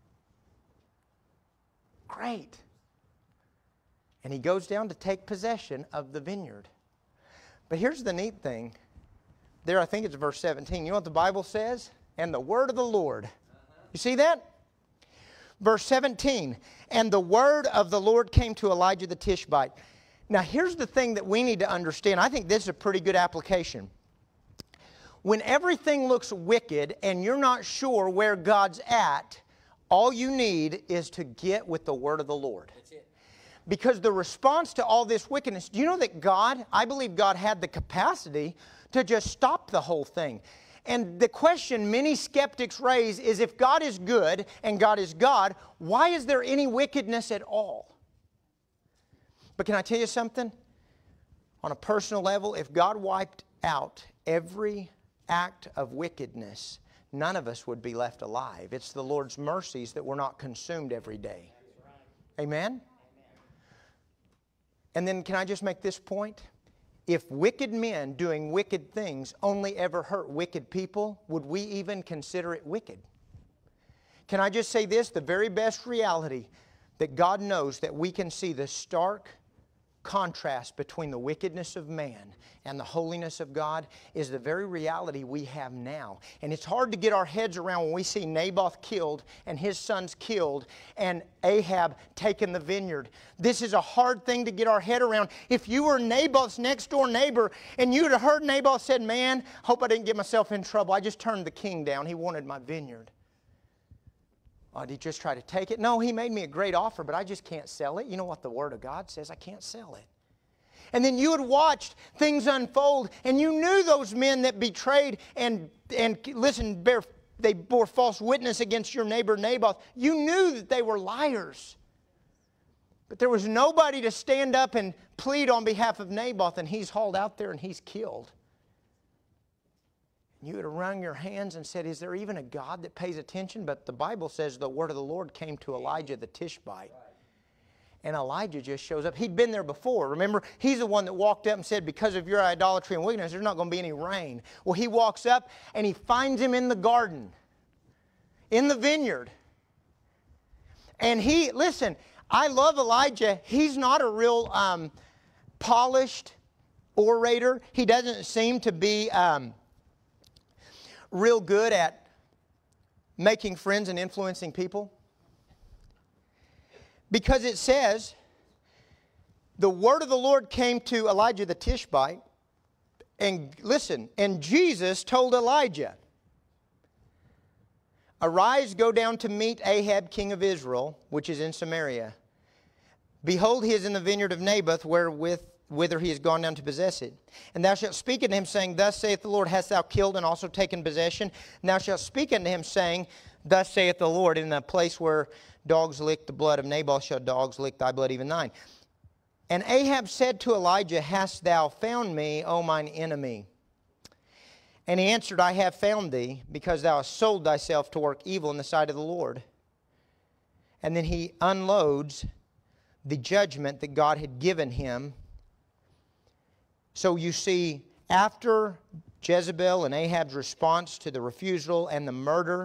Great. And he goes down to take possession of the vineyard. But here's the neat thing. There, I think it's verse seventeen. You know what the Bible says? And the word of the Lord. You see that? Verse seventeen. And the word of the Lord came to Elijah the Tishbite. Now, here's the thing that we need to understand. I think this is a pretty good application. When everything looks wicked and you're not sure where God's at, all you need is to get with the word of the Lord. That's it. Because the response to all this wickedness, do you know that God, I believe God had the capacity to just stop the whole thing. And the question many skeptics raise is, if God is good and God is God, why is there any wickedness at all? But can I tell you something? On a personal level, if God wiped out every act of wickedness, none of us would be left alive. It's the Lord's mercies that we're not consumed every day. Amen? And then can I just make this point? If wicked men doing wicked things only ever hurt wicked people, would we even consider it wicked? Can I just say this? The very best reality that God knows that we can see the stark contrast between the wickedness of man and the holiness of God is the very reality we have now. And it's hard to get our heads around when we see Naboth killed and his sons killed and Ahab taking the vineyard. This is a hard thing to get our head around. If you were Naboth's next door neighbor and you'd have heard Naboth said, man, hope I didn't get myself in trouble. I just turned the king down. He wanted my vineyard. Oh, did he just try to take it? No, he made me a great offer, but I just can't sell it. You know what the Word of God says? I can't sell it. And then you had watched things unfold, and you knew those men that betrayed and, and listen, bear, they bore false witness against your neighbor Naboth. You knew that they were liars. But there was nobody to stand up and plead on behalf of Naboth, and he's hauled out there and he's killed. You would have wrung your hands and said, is there even a God that pays attention? But the Bible says the word of the Lord came to Elijah the Tishbite. And Elijah just shows up. He'd been there before. Remember, he's the one that walked up and said, because of your idolatry and wickedness, there's not going to be any rain. Well, he walks up and he finds him in the garden, in the vineyard. And he, listen, I love Elijah. He's not a real um, polished orator. He doesn't seem to be Um, real good at making friends and influencing people. Because it says, the word of the Lord came to Elijah the Tishbite, and listen, and Jesus told Elijah, arise, go down to meet Ahab, king of Israel, which is in Samaria. Behold, he is in the vineyard of Naboth, wherewith whither he has gone down to possess it. And thou shalt speak unto him, saying, thus saith the Lord, hast thou killed and also taken possession? And thou shalt speak unto him, saying, thus saith the Lord, in the place where dogs lick the blood of Naboth shall dogs lick thy blood, even thine. And Ahab said to Elijah, hast thou found me, O mine enemy? And he answered, I have found thee, because thou hast sold thyself to work evil in the sight of the Lord. And then he unloads the judgment that God had given him. So you see, after Jezebel and Ahab's response to the refusal and the murder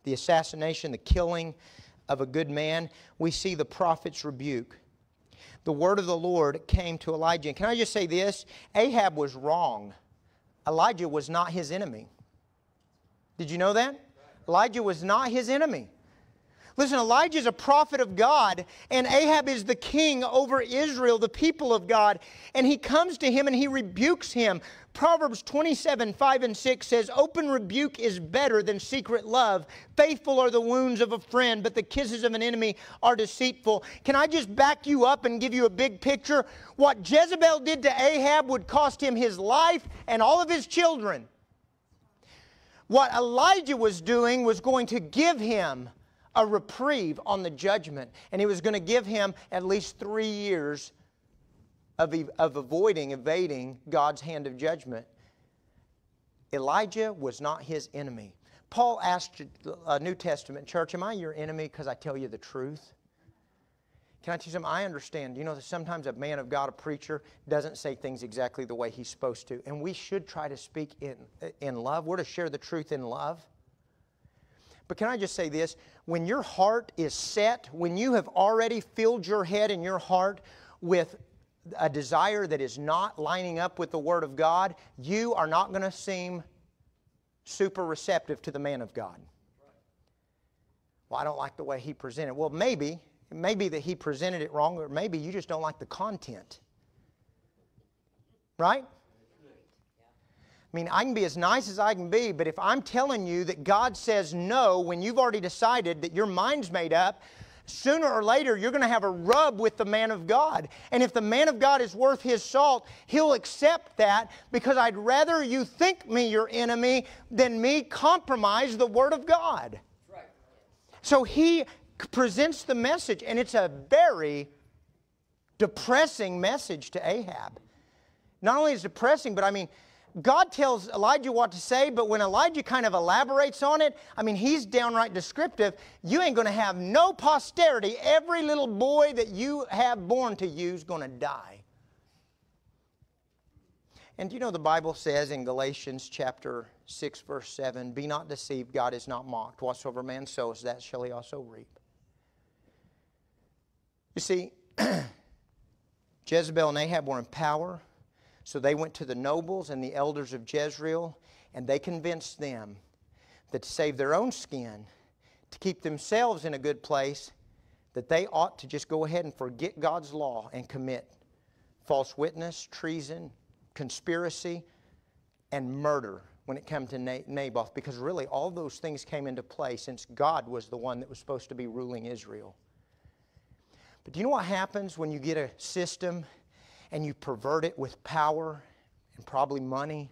the assassination, the killing of a good man, we see the prophet's rebuke. The word of the Lord came to Elijah. And can I just say this? Ahab was wrong. Elijah was not his enemy. Did you know that? Elijah was not his enemy. Listen, Elijah is a prophet of God, and Ahab is the king over Israel, the people of God. And he comes to him and he rebukes him. Proverbs twenty-seven, five and six says, open rebuke is better than secret love. Faithful are the wounds of a friend, but the kisses of an enemy are deceitful. Can I just back you up and give you a big picture? What Jezebel did to Ahab would cost him his life and all of his children. What Elijah was doing was going to give him a reprieve on the judgment. And he was going to give him at least three years of, of avoiding, evading God's hand of judgment. Elijah was not his enemy. Paul asked a New Testament church, am I your enemy because I tell you the truth? Can I tell you something? I understand. You know that sometimes a man of God, a preacher, doesn't say things exactly the way he's supposed to. And we should try to speak in, in love. We're to share the truth in love. But can I just say this? When your heart is set, when you have already filled your head and your heart with a desire that is not lining up with the Word of God, you are not going to seem super receptive to the man of God. Well, I don't like the way he presented. Well, maybe, maybe that he presented it wrong, or maybe you just don't like the content. Right? I mean, I can be as nice as I can be, but if I'm telling you that God says no when you've already decided that your mind's made up, sooner or later you're going to have a rub with the man of God. And if the man of God is worth his salt, he'll accept that, because I'd rather you think me your enemy than me compromise the Word of God. Right. So he presents the message, and it's a very depressing message to Ahab. Not only is it depressing, but I mean, God tells Elijah what to say, but when Elijah kind of elaborates on it, I mean, he's downright descriptive. You ain't going to have no posterity. Every little boy that you have born to you is going to die. And you know the Bible says in Galatians chapter six, verse seven, be not deceived, God is not mocked. Whatsoever man sows, that shall he also reap. You see, Jezebel and Ahab were in power. So they went to the nobles and the elders of Jezreel, and they convinced them that to save their own skin, to keep themselves in a good place, that they ought to just go ahead and forget God's law and commit false witness, treason, conspiracy, and murder when it came to Naboth. Because really all those things came into play since God was the one that was supposed to be ruling Israel. But do you know what happens when you get a system and you pervert it with power and probably money?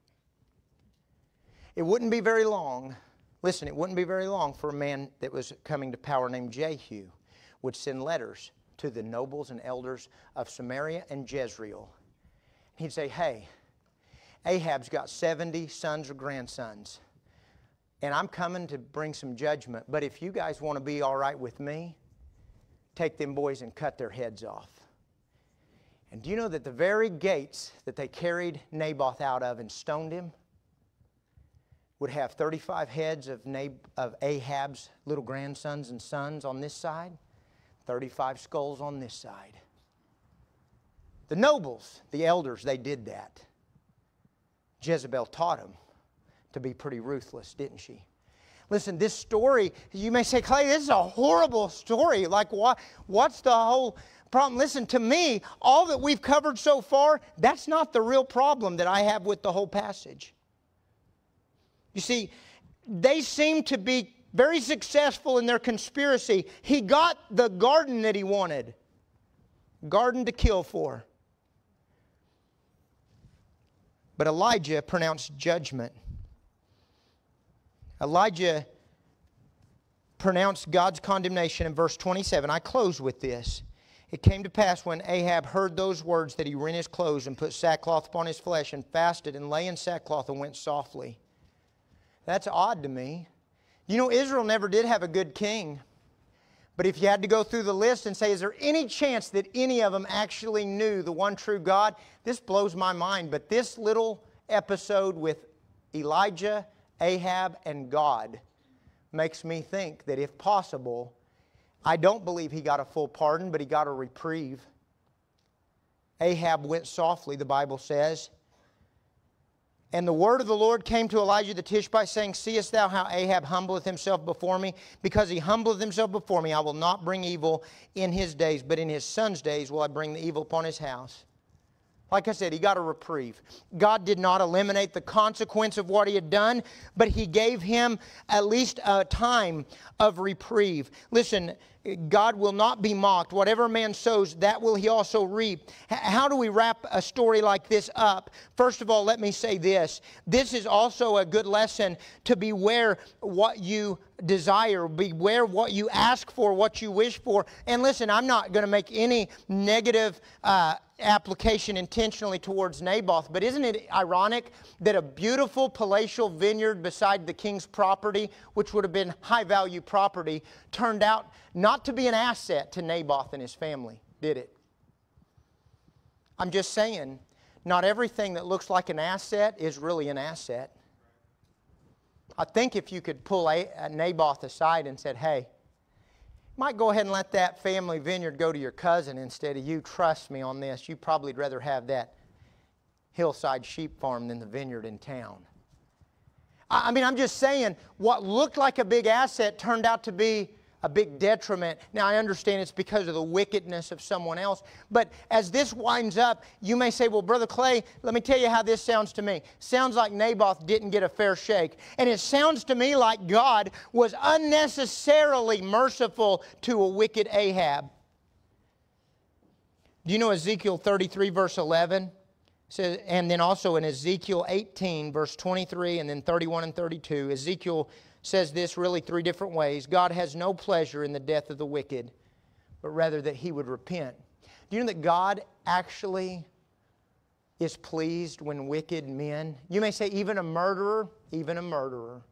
It wouldn't be very long, listen, it wouldn't be very long for a man that was coming to power named Jehu would send letters to the nobles and elders of Samaria and Jezreel. He'd say, hey, Ahab's got seventy sons or grandsons, and I'm coming to bring some judgment, but if you guys want to be all right with me, take them boys and cut their heads off. And do you know that the very gates that they carried Naboth out of and stoned him would have thirty-five heads of, Nab of Ahab's little grandsons and sons on this side, thirty-five skulls on this side. The nobles, the elders, they did that. Jezebel taught them to be pretty ruthless, didn't she? Listen, this story, you may say, Clay, this is a horrible story. Like, what, what's the whole problem? Listen, to me, all that we've covered so far, that's not the real problem that I have with the whole passage. You see, they seem to be very successful in their conspiracy. He got the garden that he wanted. Garden to kill for. But Elijah pronounced judgment. Elijah pronounced God's condemnation in verse twenty-seven. I close with this. It came to pass when Ahab heard those words that he rent his clothes and put sackcloth upon his flesh and fasted and lay in sackcloth and went softly. That's odd to me. You know, Israel never did have a good king. But if you had to go through the list and say, is there any chance that any of them actually knew the one true God? This blows my mind. But this little episode with Elijah, Ahab, and God makes me think that if possible, I don't believe he got a full pardon, but he got a reprieve. Ahab went softly, the Bible says. And the word of the Lord came to Elijah the Tishbite, saying, Seest thou how Ahab humbleth himself before me? Because he humbleth himself before me, I will not bring evil in his days, but in his son's days will I bring the evil upon his house. Like I said, he got a reprieve. God did not eliminate the consequence of what he had done, but he gave him at least a time of reprieve. Listen, God will not be mocked. Whatever man sows, that will he also reap. How do we wrap a story like this up? First of all, let me say this. This is also a good lesson to beware what you desire. Beware what you ask for, what you wish for. And listen, I'm not going to make any negative uh, application intentionally towards Naboth, but isn't it ironic that a beautiful palatial vineyard beside the king's property, which would have been high-value property, turned out not to be an asset to Naboth and his family, did it? I'm just saying, not everything that looks like an asset is really an asset. I think if you could pull a, a Naboth aside and said, hey, might go ahead and let that family vineyard go to your cousin instead of you. Trust me on this. You probably would rather have that hillside sheep farm than the vineyard in town. I mean, I'm just saying, what looked like a big asset turned out to be a big detriment. Now, I understand it's because of the wickedness of someone else. But as this winds up, you may say, well, Brother Clay, let me tell you how this sounds to me. Sounds like Naboth didn't get a fair shake. And it sounds to me like God was unnecessarily merciful to a wicked Ahab. Do you know Ezekiel thirty-three, verse eleven? Says, and then also in Ezekiel eighteen, verse twenty-three, and then thirty-one and thirty-two, Ezekiel says this really three different ways. God has no pleasure in the death of the wicked, but rather that he would repent. Do you know that God actually is pleased when wicked men, you may say even a murderer, even a murderer,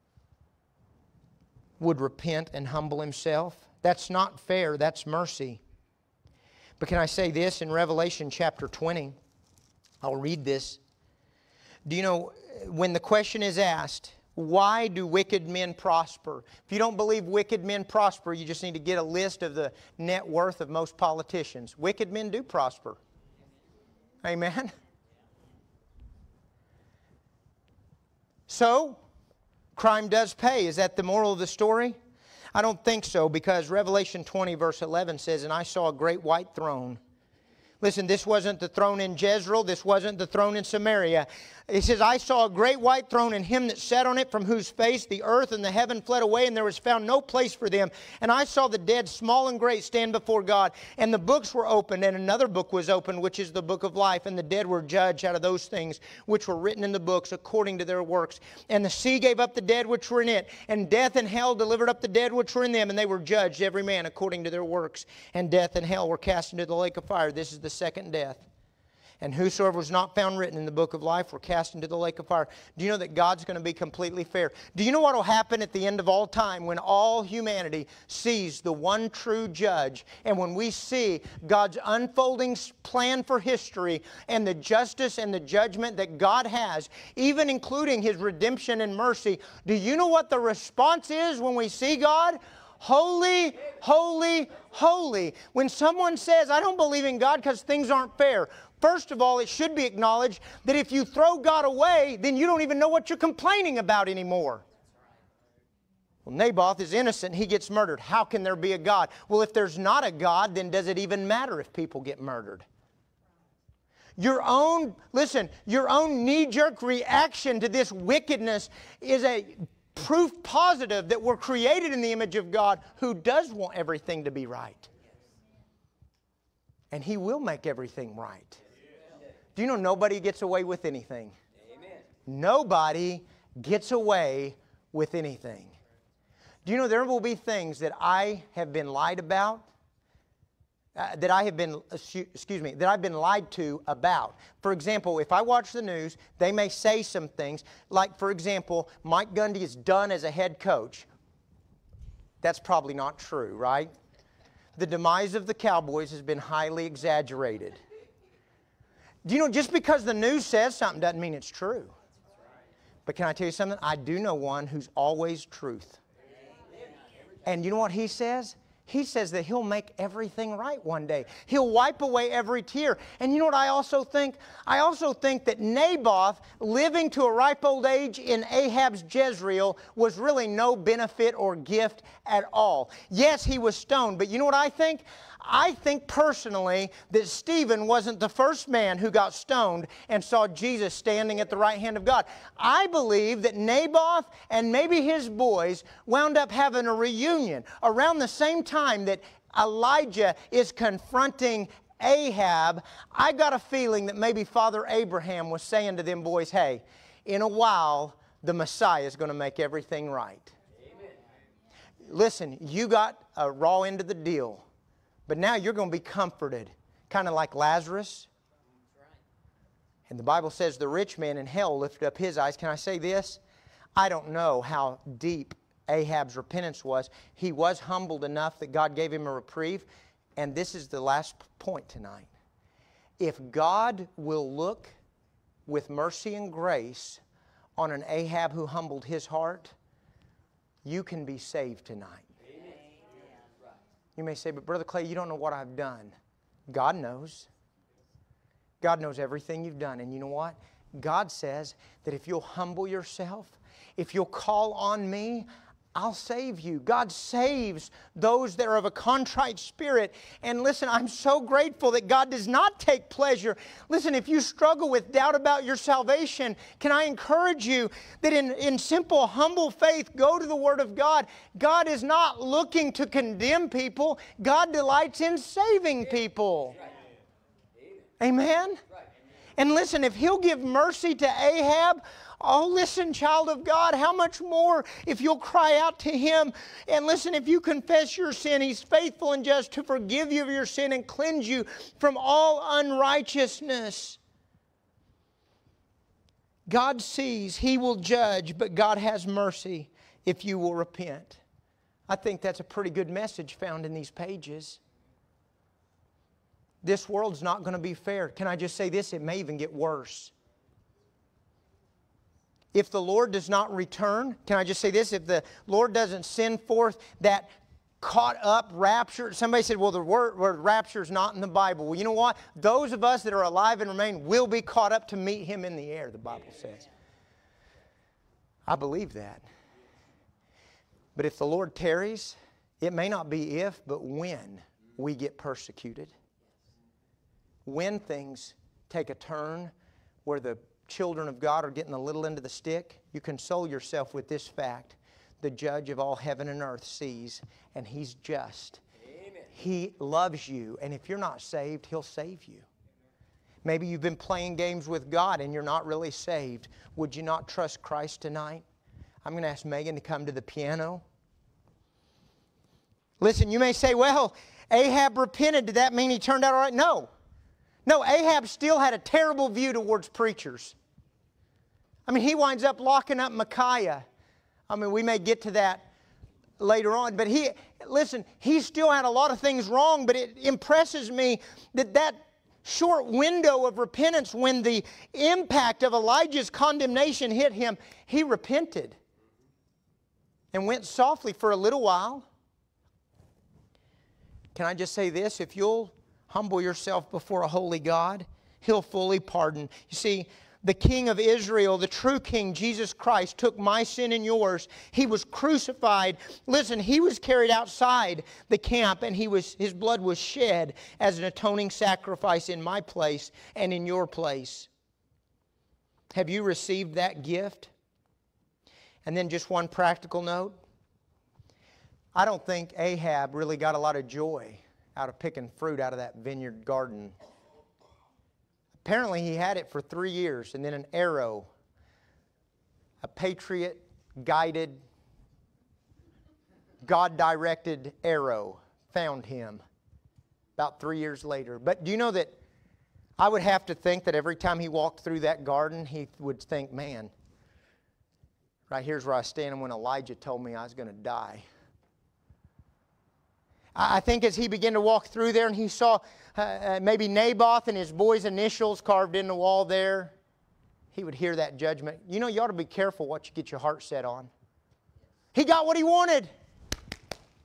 would repent and humble himself? That's not fair, that's mercy. But can I say this in Revelation chapter twenty? I'll read this. Do you know, when the question is asked, why do wicked men prosper? If you don't believe wicked men prosper, you just need to get a list of the net worth of most politicians. Wicked men do prosper. Amen? So, crime does pay. Is that the moral of the story? I don't think so, because Revelation twenty verse eleven says, and I saw a great white throne. Listen, this wasn't the throne in Jezreel. This wasn't the throne in Samaria. It says, I saw a great white throne, and him that sat on it, from whose face the earth and the heaven fled away, and there was found no place for them. And I saw the dead, small and great, stand before God. And the books were opened, and another book was opened, which is the book of life. And the dead were judged out of those things which were written in the books according to their works. And the sea gave up the dead which were in it, and death and hell delivered up the dead which were in them. And they were judged, every man according to their works. And death and hell were cast into the lake of fire. This is the second death. And whosoever was not found written in the book of life were cast into the lake of fire. Do you know that God's going to be completely fair? Do you know what will happen at the end of all time when all humanity sees the one true judge, and when we see God's unfolding plan for history and the justice and the judgment that God has, even including His redemption and mercy? Do you know what the response is when we see God? Holy, holy, holy. When someone says, I don't believe in God because things aren't fair, first of all, it should be acknowledged that if you throw God away, then you don't even know what you're complaining about anymore. Well, Naboth is innocent. He gets murdered. How can there be a God? Well, if there's not a God, then does it even matter if people get murdered? Your own, listen, your own knee-jerk reaction to this wickedness is a proof positive that we're created in the image of God, who does want everything to be right. And He will make everything right. Do you know nobody gets away with anything? Amen. Nobody gets away with anything. Do you know there will be things that I have been lied about, uh, that I have been, excuse me, that I've been lied to about. For example, if I watch the news, they may say some things, like, for example, Mike Gundy is done as a head coach. That's probably not true, right? The demise of the Cowboys has been highly exaggerated. Do you know, just because the news says something doesn't mean it's true. But can I tell you something? I do know one who's always truth. And you know what he says? He says that He'll make everything right one day. He'll wipe away every tear. And you know what I also think? I also think that Naboth, living to a ripe old age in Ahab's Jezreel, was really no benefit or gift at all. Yes, he was stoned, but you know what I think? I think personally that Stephen wasn't the first man who got stoned and saw Jesus standing at the right hand of God. I believe that Naboth and maybe his boys wound up having a reunion around the same time that Elijah is confronting Ahab. I got a feeling that maybe Father Abraham was saying to them boys, hey, in a while the Messiah is going to make everything right. Amen. Listen, you got a raw end of the deal. But now you're going to be comforted, kind of like Lazarus. And the Bible says the rich man in hell lifted up his eyes. Can I say this? I don't know how deep Ahab's repentance was. He was humbled enough that God gave him a reprieve. And this is the last point tonight. If God will look with mercy and grace on an Ahab who humbled his heart, you can be saved tonight. You may say, but Brother Clay, you don't know what I've done. God knows. God knows everything you've done. And you know what? God says that if you'll humble yourself, if you'll call on me, I'll save you. God saves those that are of a contrite spirit. And listen, I'm so grateful that God does not take pleasure. Listen, if you struggle with doubt about your salvation, can I encourage you that in, in simple, humble faith, go to the Word of God. God is not looking to condemn people. God delights in saving people. Amen? And listen, if He'll give mercy to Ahab, oh, listen, child of God, how much more if you'll cry out to Him. And listen, if you confess your sin, He's faithful and just to forgive you of your sin and cleanse you from all unrighteousness. God sees, He will judge, but God has mercy if you will repent. I think that's a pretty good message found in these pages. This world's not going to be fair. Can I just say this? It may even get worse. If the Lord does not return, can I just say this? If the Lord doesn't send forth that caught up rapture. Somebody said, well, the word, word rapture is not in the Bible. Well, you know what? Those of us that are alive and remain will be caught up to meet Him in the air, the Bible says. I believe that. But if the Lord tarries, it may not be if, but when we get persecuted. When things take a turn where the children of God are getting a little into the stick, you console yourself with this fact. The judge of all heaven and earth sees, and He's just. Amen. He loves you, and if you're not saved, He'll save you. Maybe you've been playing games with God and you're not really saved. Would you not trust Christ tonight? I'm going to ask Megan to come to the piano. Listen, you may say, well, Ahab repented. Did that mean he turned out all right? No. No, Ahab still had a terrible view towards preachers. I mean, he winds up locking up Micaiah. I mean, we may get to that later on. But he, listen, he still had a lot of things wrong, but it impresses me that that short window of repentance, when the impact of Elijah's condemnation hit him, he repented and went softly for a little while. Can I just say this? If you'll humble yourself before a holy God, He'll fully pardon. You see, the King of Israel, the true King, Jesus Christ, took my sin and yours. He was crucified. Listen, He was carried outside the camp, and he was, His blood was shed as an atoning sacrifice in my place and in your place. Have you received that gift? And then just one practical note. I don't think Ahab really got a lot of joy out of picking fruit out of that vineyard garden. Apparently he had it for three years, and then an arrow, a patriot-guided, God-directed arrow found him about three years later. But do you know that I would have to think that every time he walked through that garden, he would think, man, right here's where I was standing when Elijah told me I was going to die. I think as he began to walk through there and he saw uh, maybe Naboth and his boy's initials carved in the wall there, he would hear that judgment. You know, you ought to be careful what you get your heart set on. He got what he wanted.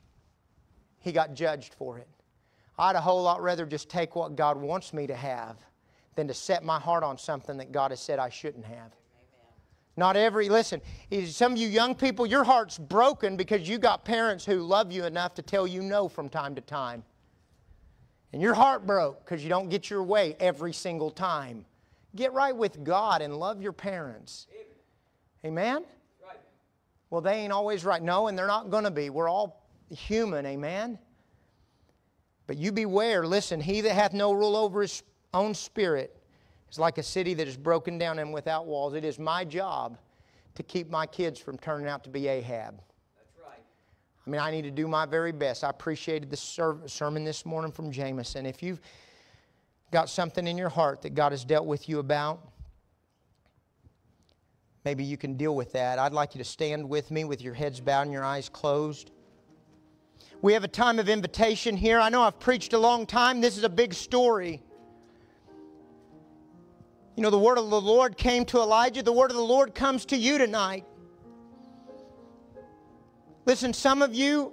he got judged for it. I'd a whole lot rather just take what God wants me to have than to set my heart on something that God has said I shouldn't have. Amen. Not every, listen, some of you young people, your heart's broken because you got parents who love you enough to tell you no from time to time. And your heart broke because you don't get your way every single time. Get right with God and love your parents. Amen? Right. Well, they ain't always right. No, and they're not going to be. We're all human. Amen? But you beware. Listen, he that hath no rule over his own spirit is like a city that is broken down and without walls. It is my job to keep my kids from turning out to be Ahab. I mean, I need to do my very best. I appreciated the sermon this morning from Jameson. If you've got something in your heart that God has dealt with you about, maybe you can deal with that. I'd like you to stand with me with your heads bowed and your eyes closed. We have a time of invitation here. I know I've preached a long time. This is a big story. You know, the word of the Lord came to Elijah. The word of the Lord comes to you tonight. Listen, some of you,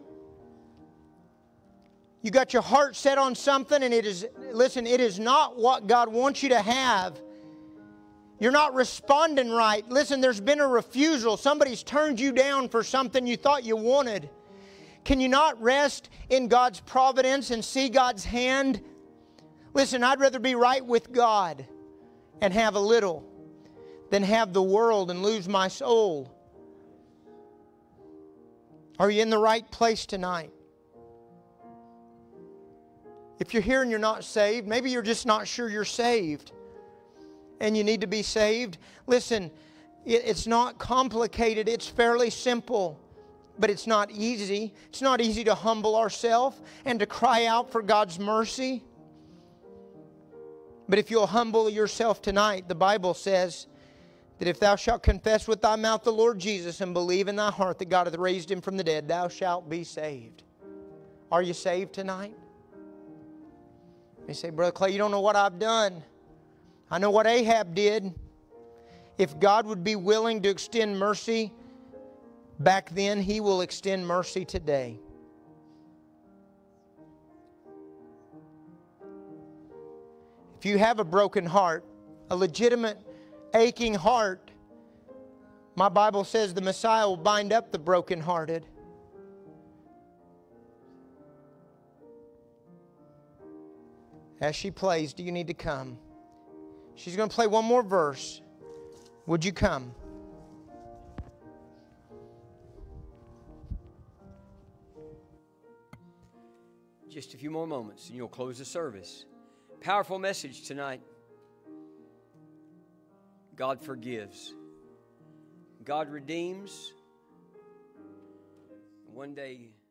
you got your heart set on something and it is, listen, it is not what God wants you to have. You're not responding right. Listen, there's been a refusal. Somebody's turned you down for something you thought you wanted. Can you not rest in God's providence and see God's hand? Listen, I'd rather be right with God and have a little than have the world and lose my soul. Are you in the right place tonight? If you're here and you're not saved, maybe you're just not sure you're saved and you need to be saved. Listen, it's not complicated. It's fairly simple, but it's not easy. It's not easy to humble ourselves and to cry out for God's mercy. But if you'll humble yourself tonight, the Bible says that if thou shalt confess with thy mouth the Lord Jesus and believe in thy heart that God hath raised Him from the dead, thou shalt be saved. Are you saved tonight? You say, Brother Clay, you don't know what I've done. I know what Ahab did. If God would be willing to extend mercy back then, He will extend mercy today. If you have a broken heart, a legitimate aching heart, my Bible says the Messiah will bind up the brokenhearted. As she plays, do you need to come? She's going to play one more verse. Would you come? Just a few more moments and you'll close the service. Powerful message tonight. God forgives. God redeems. One day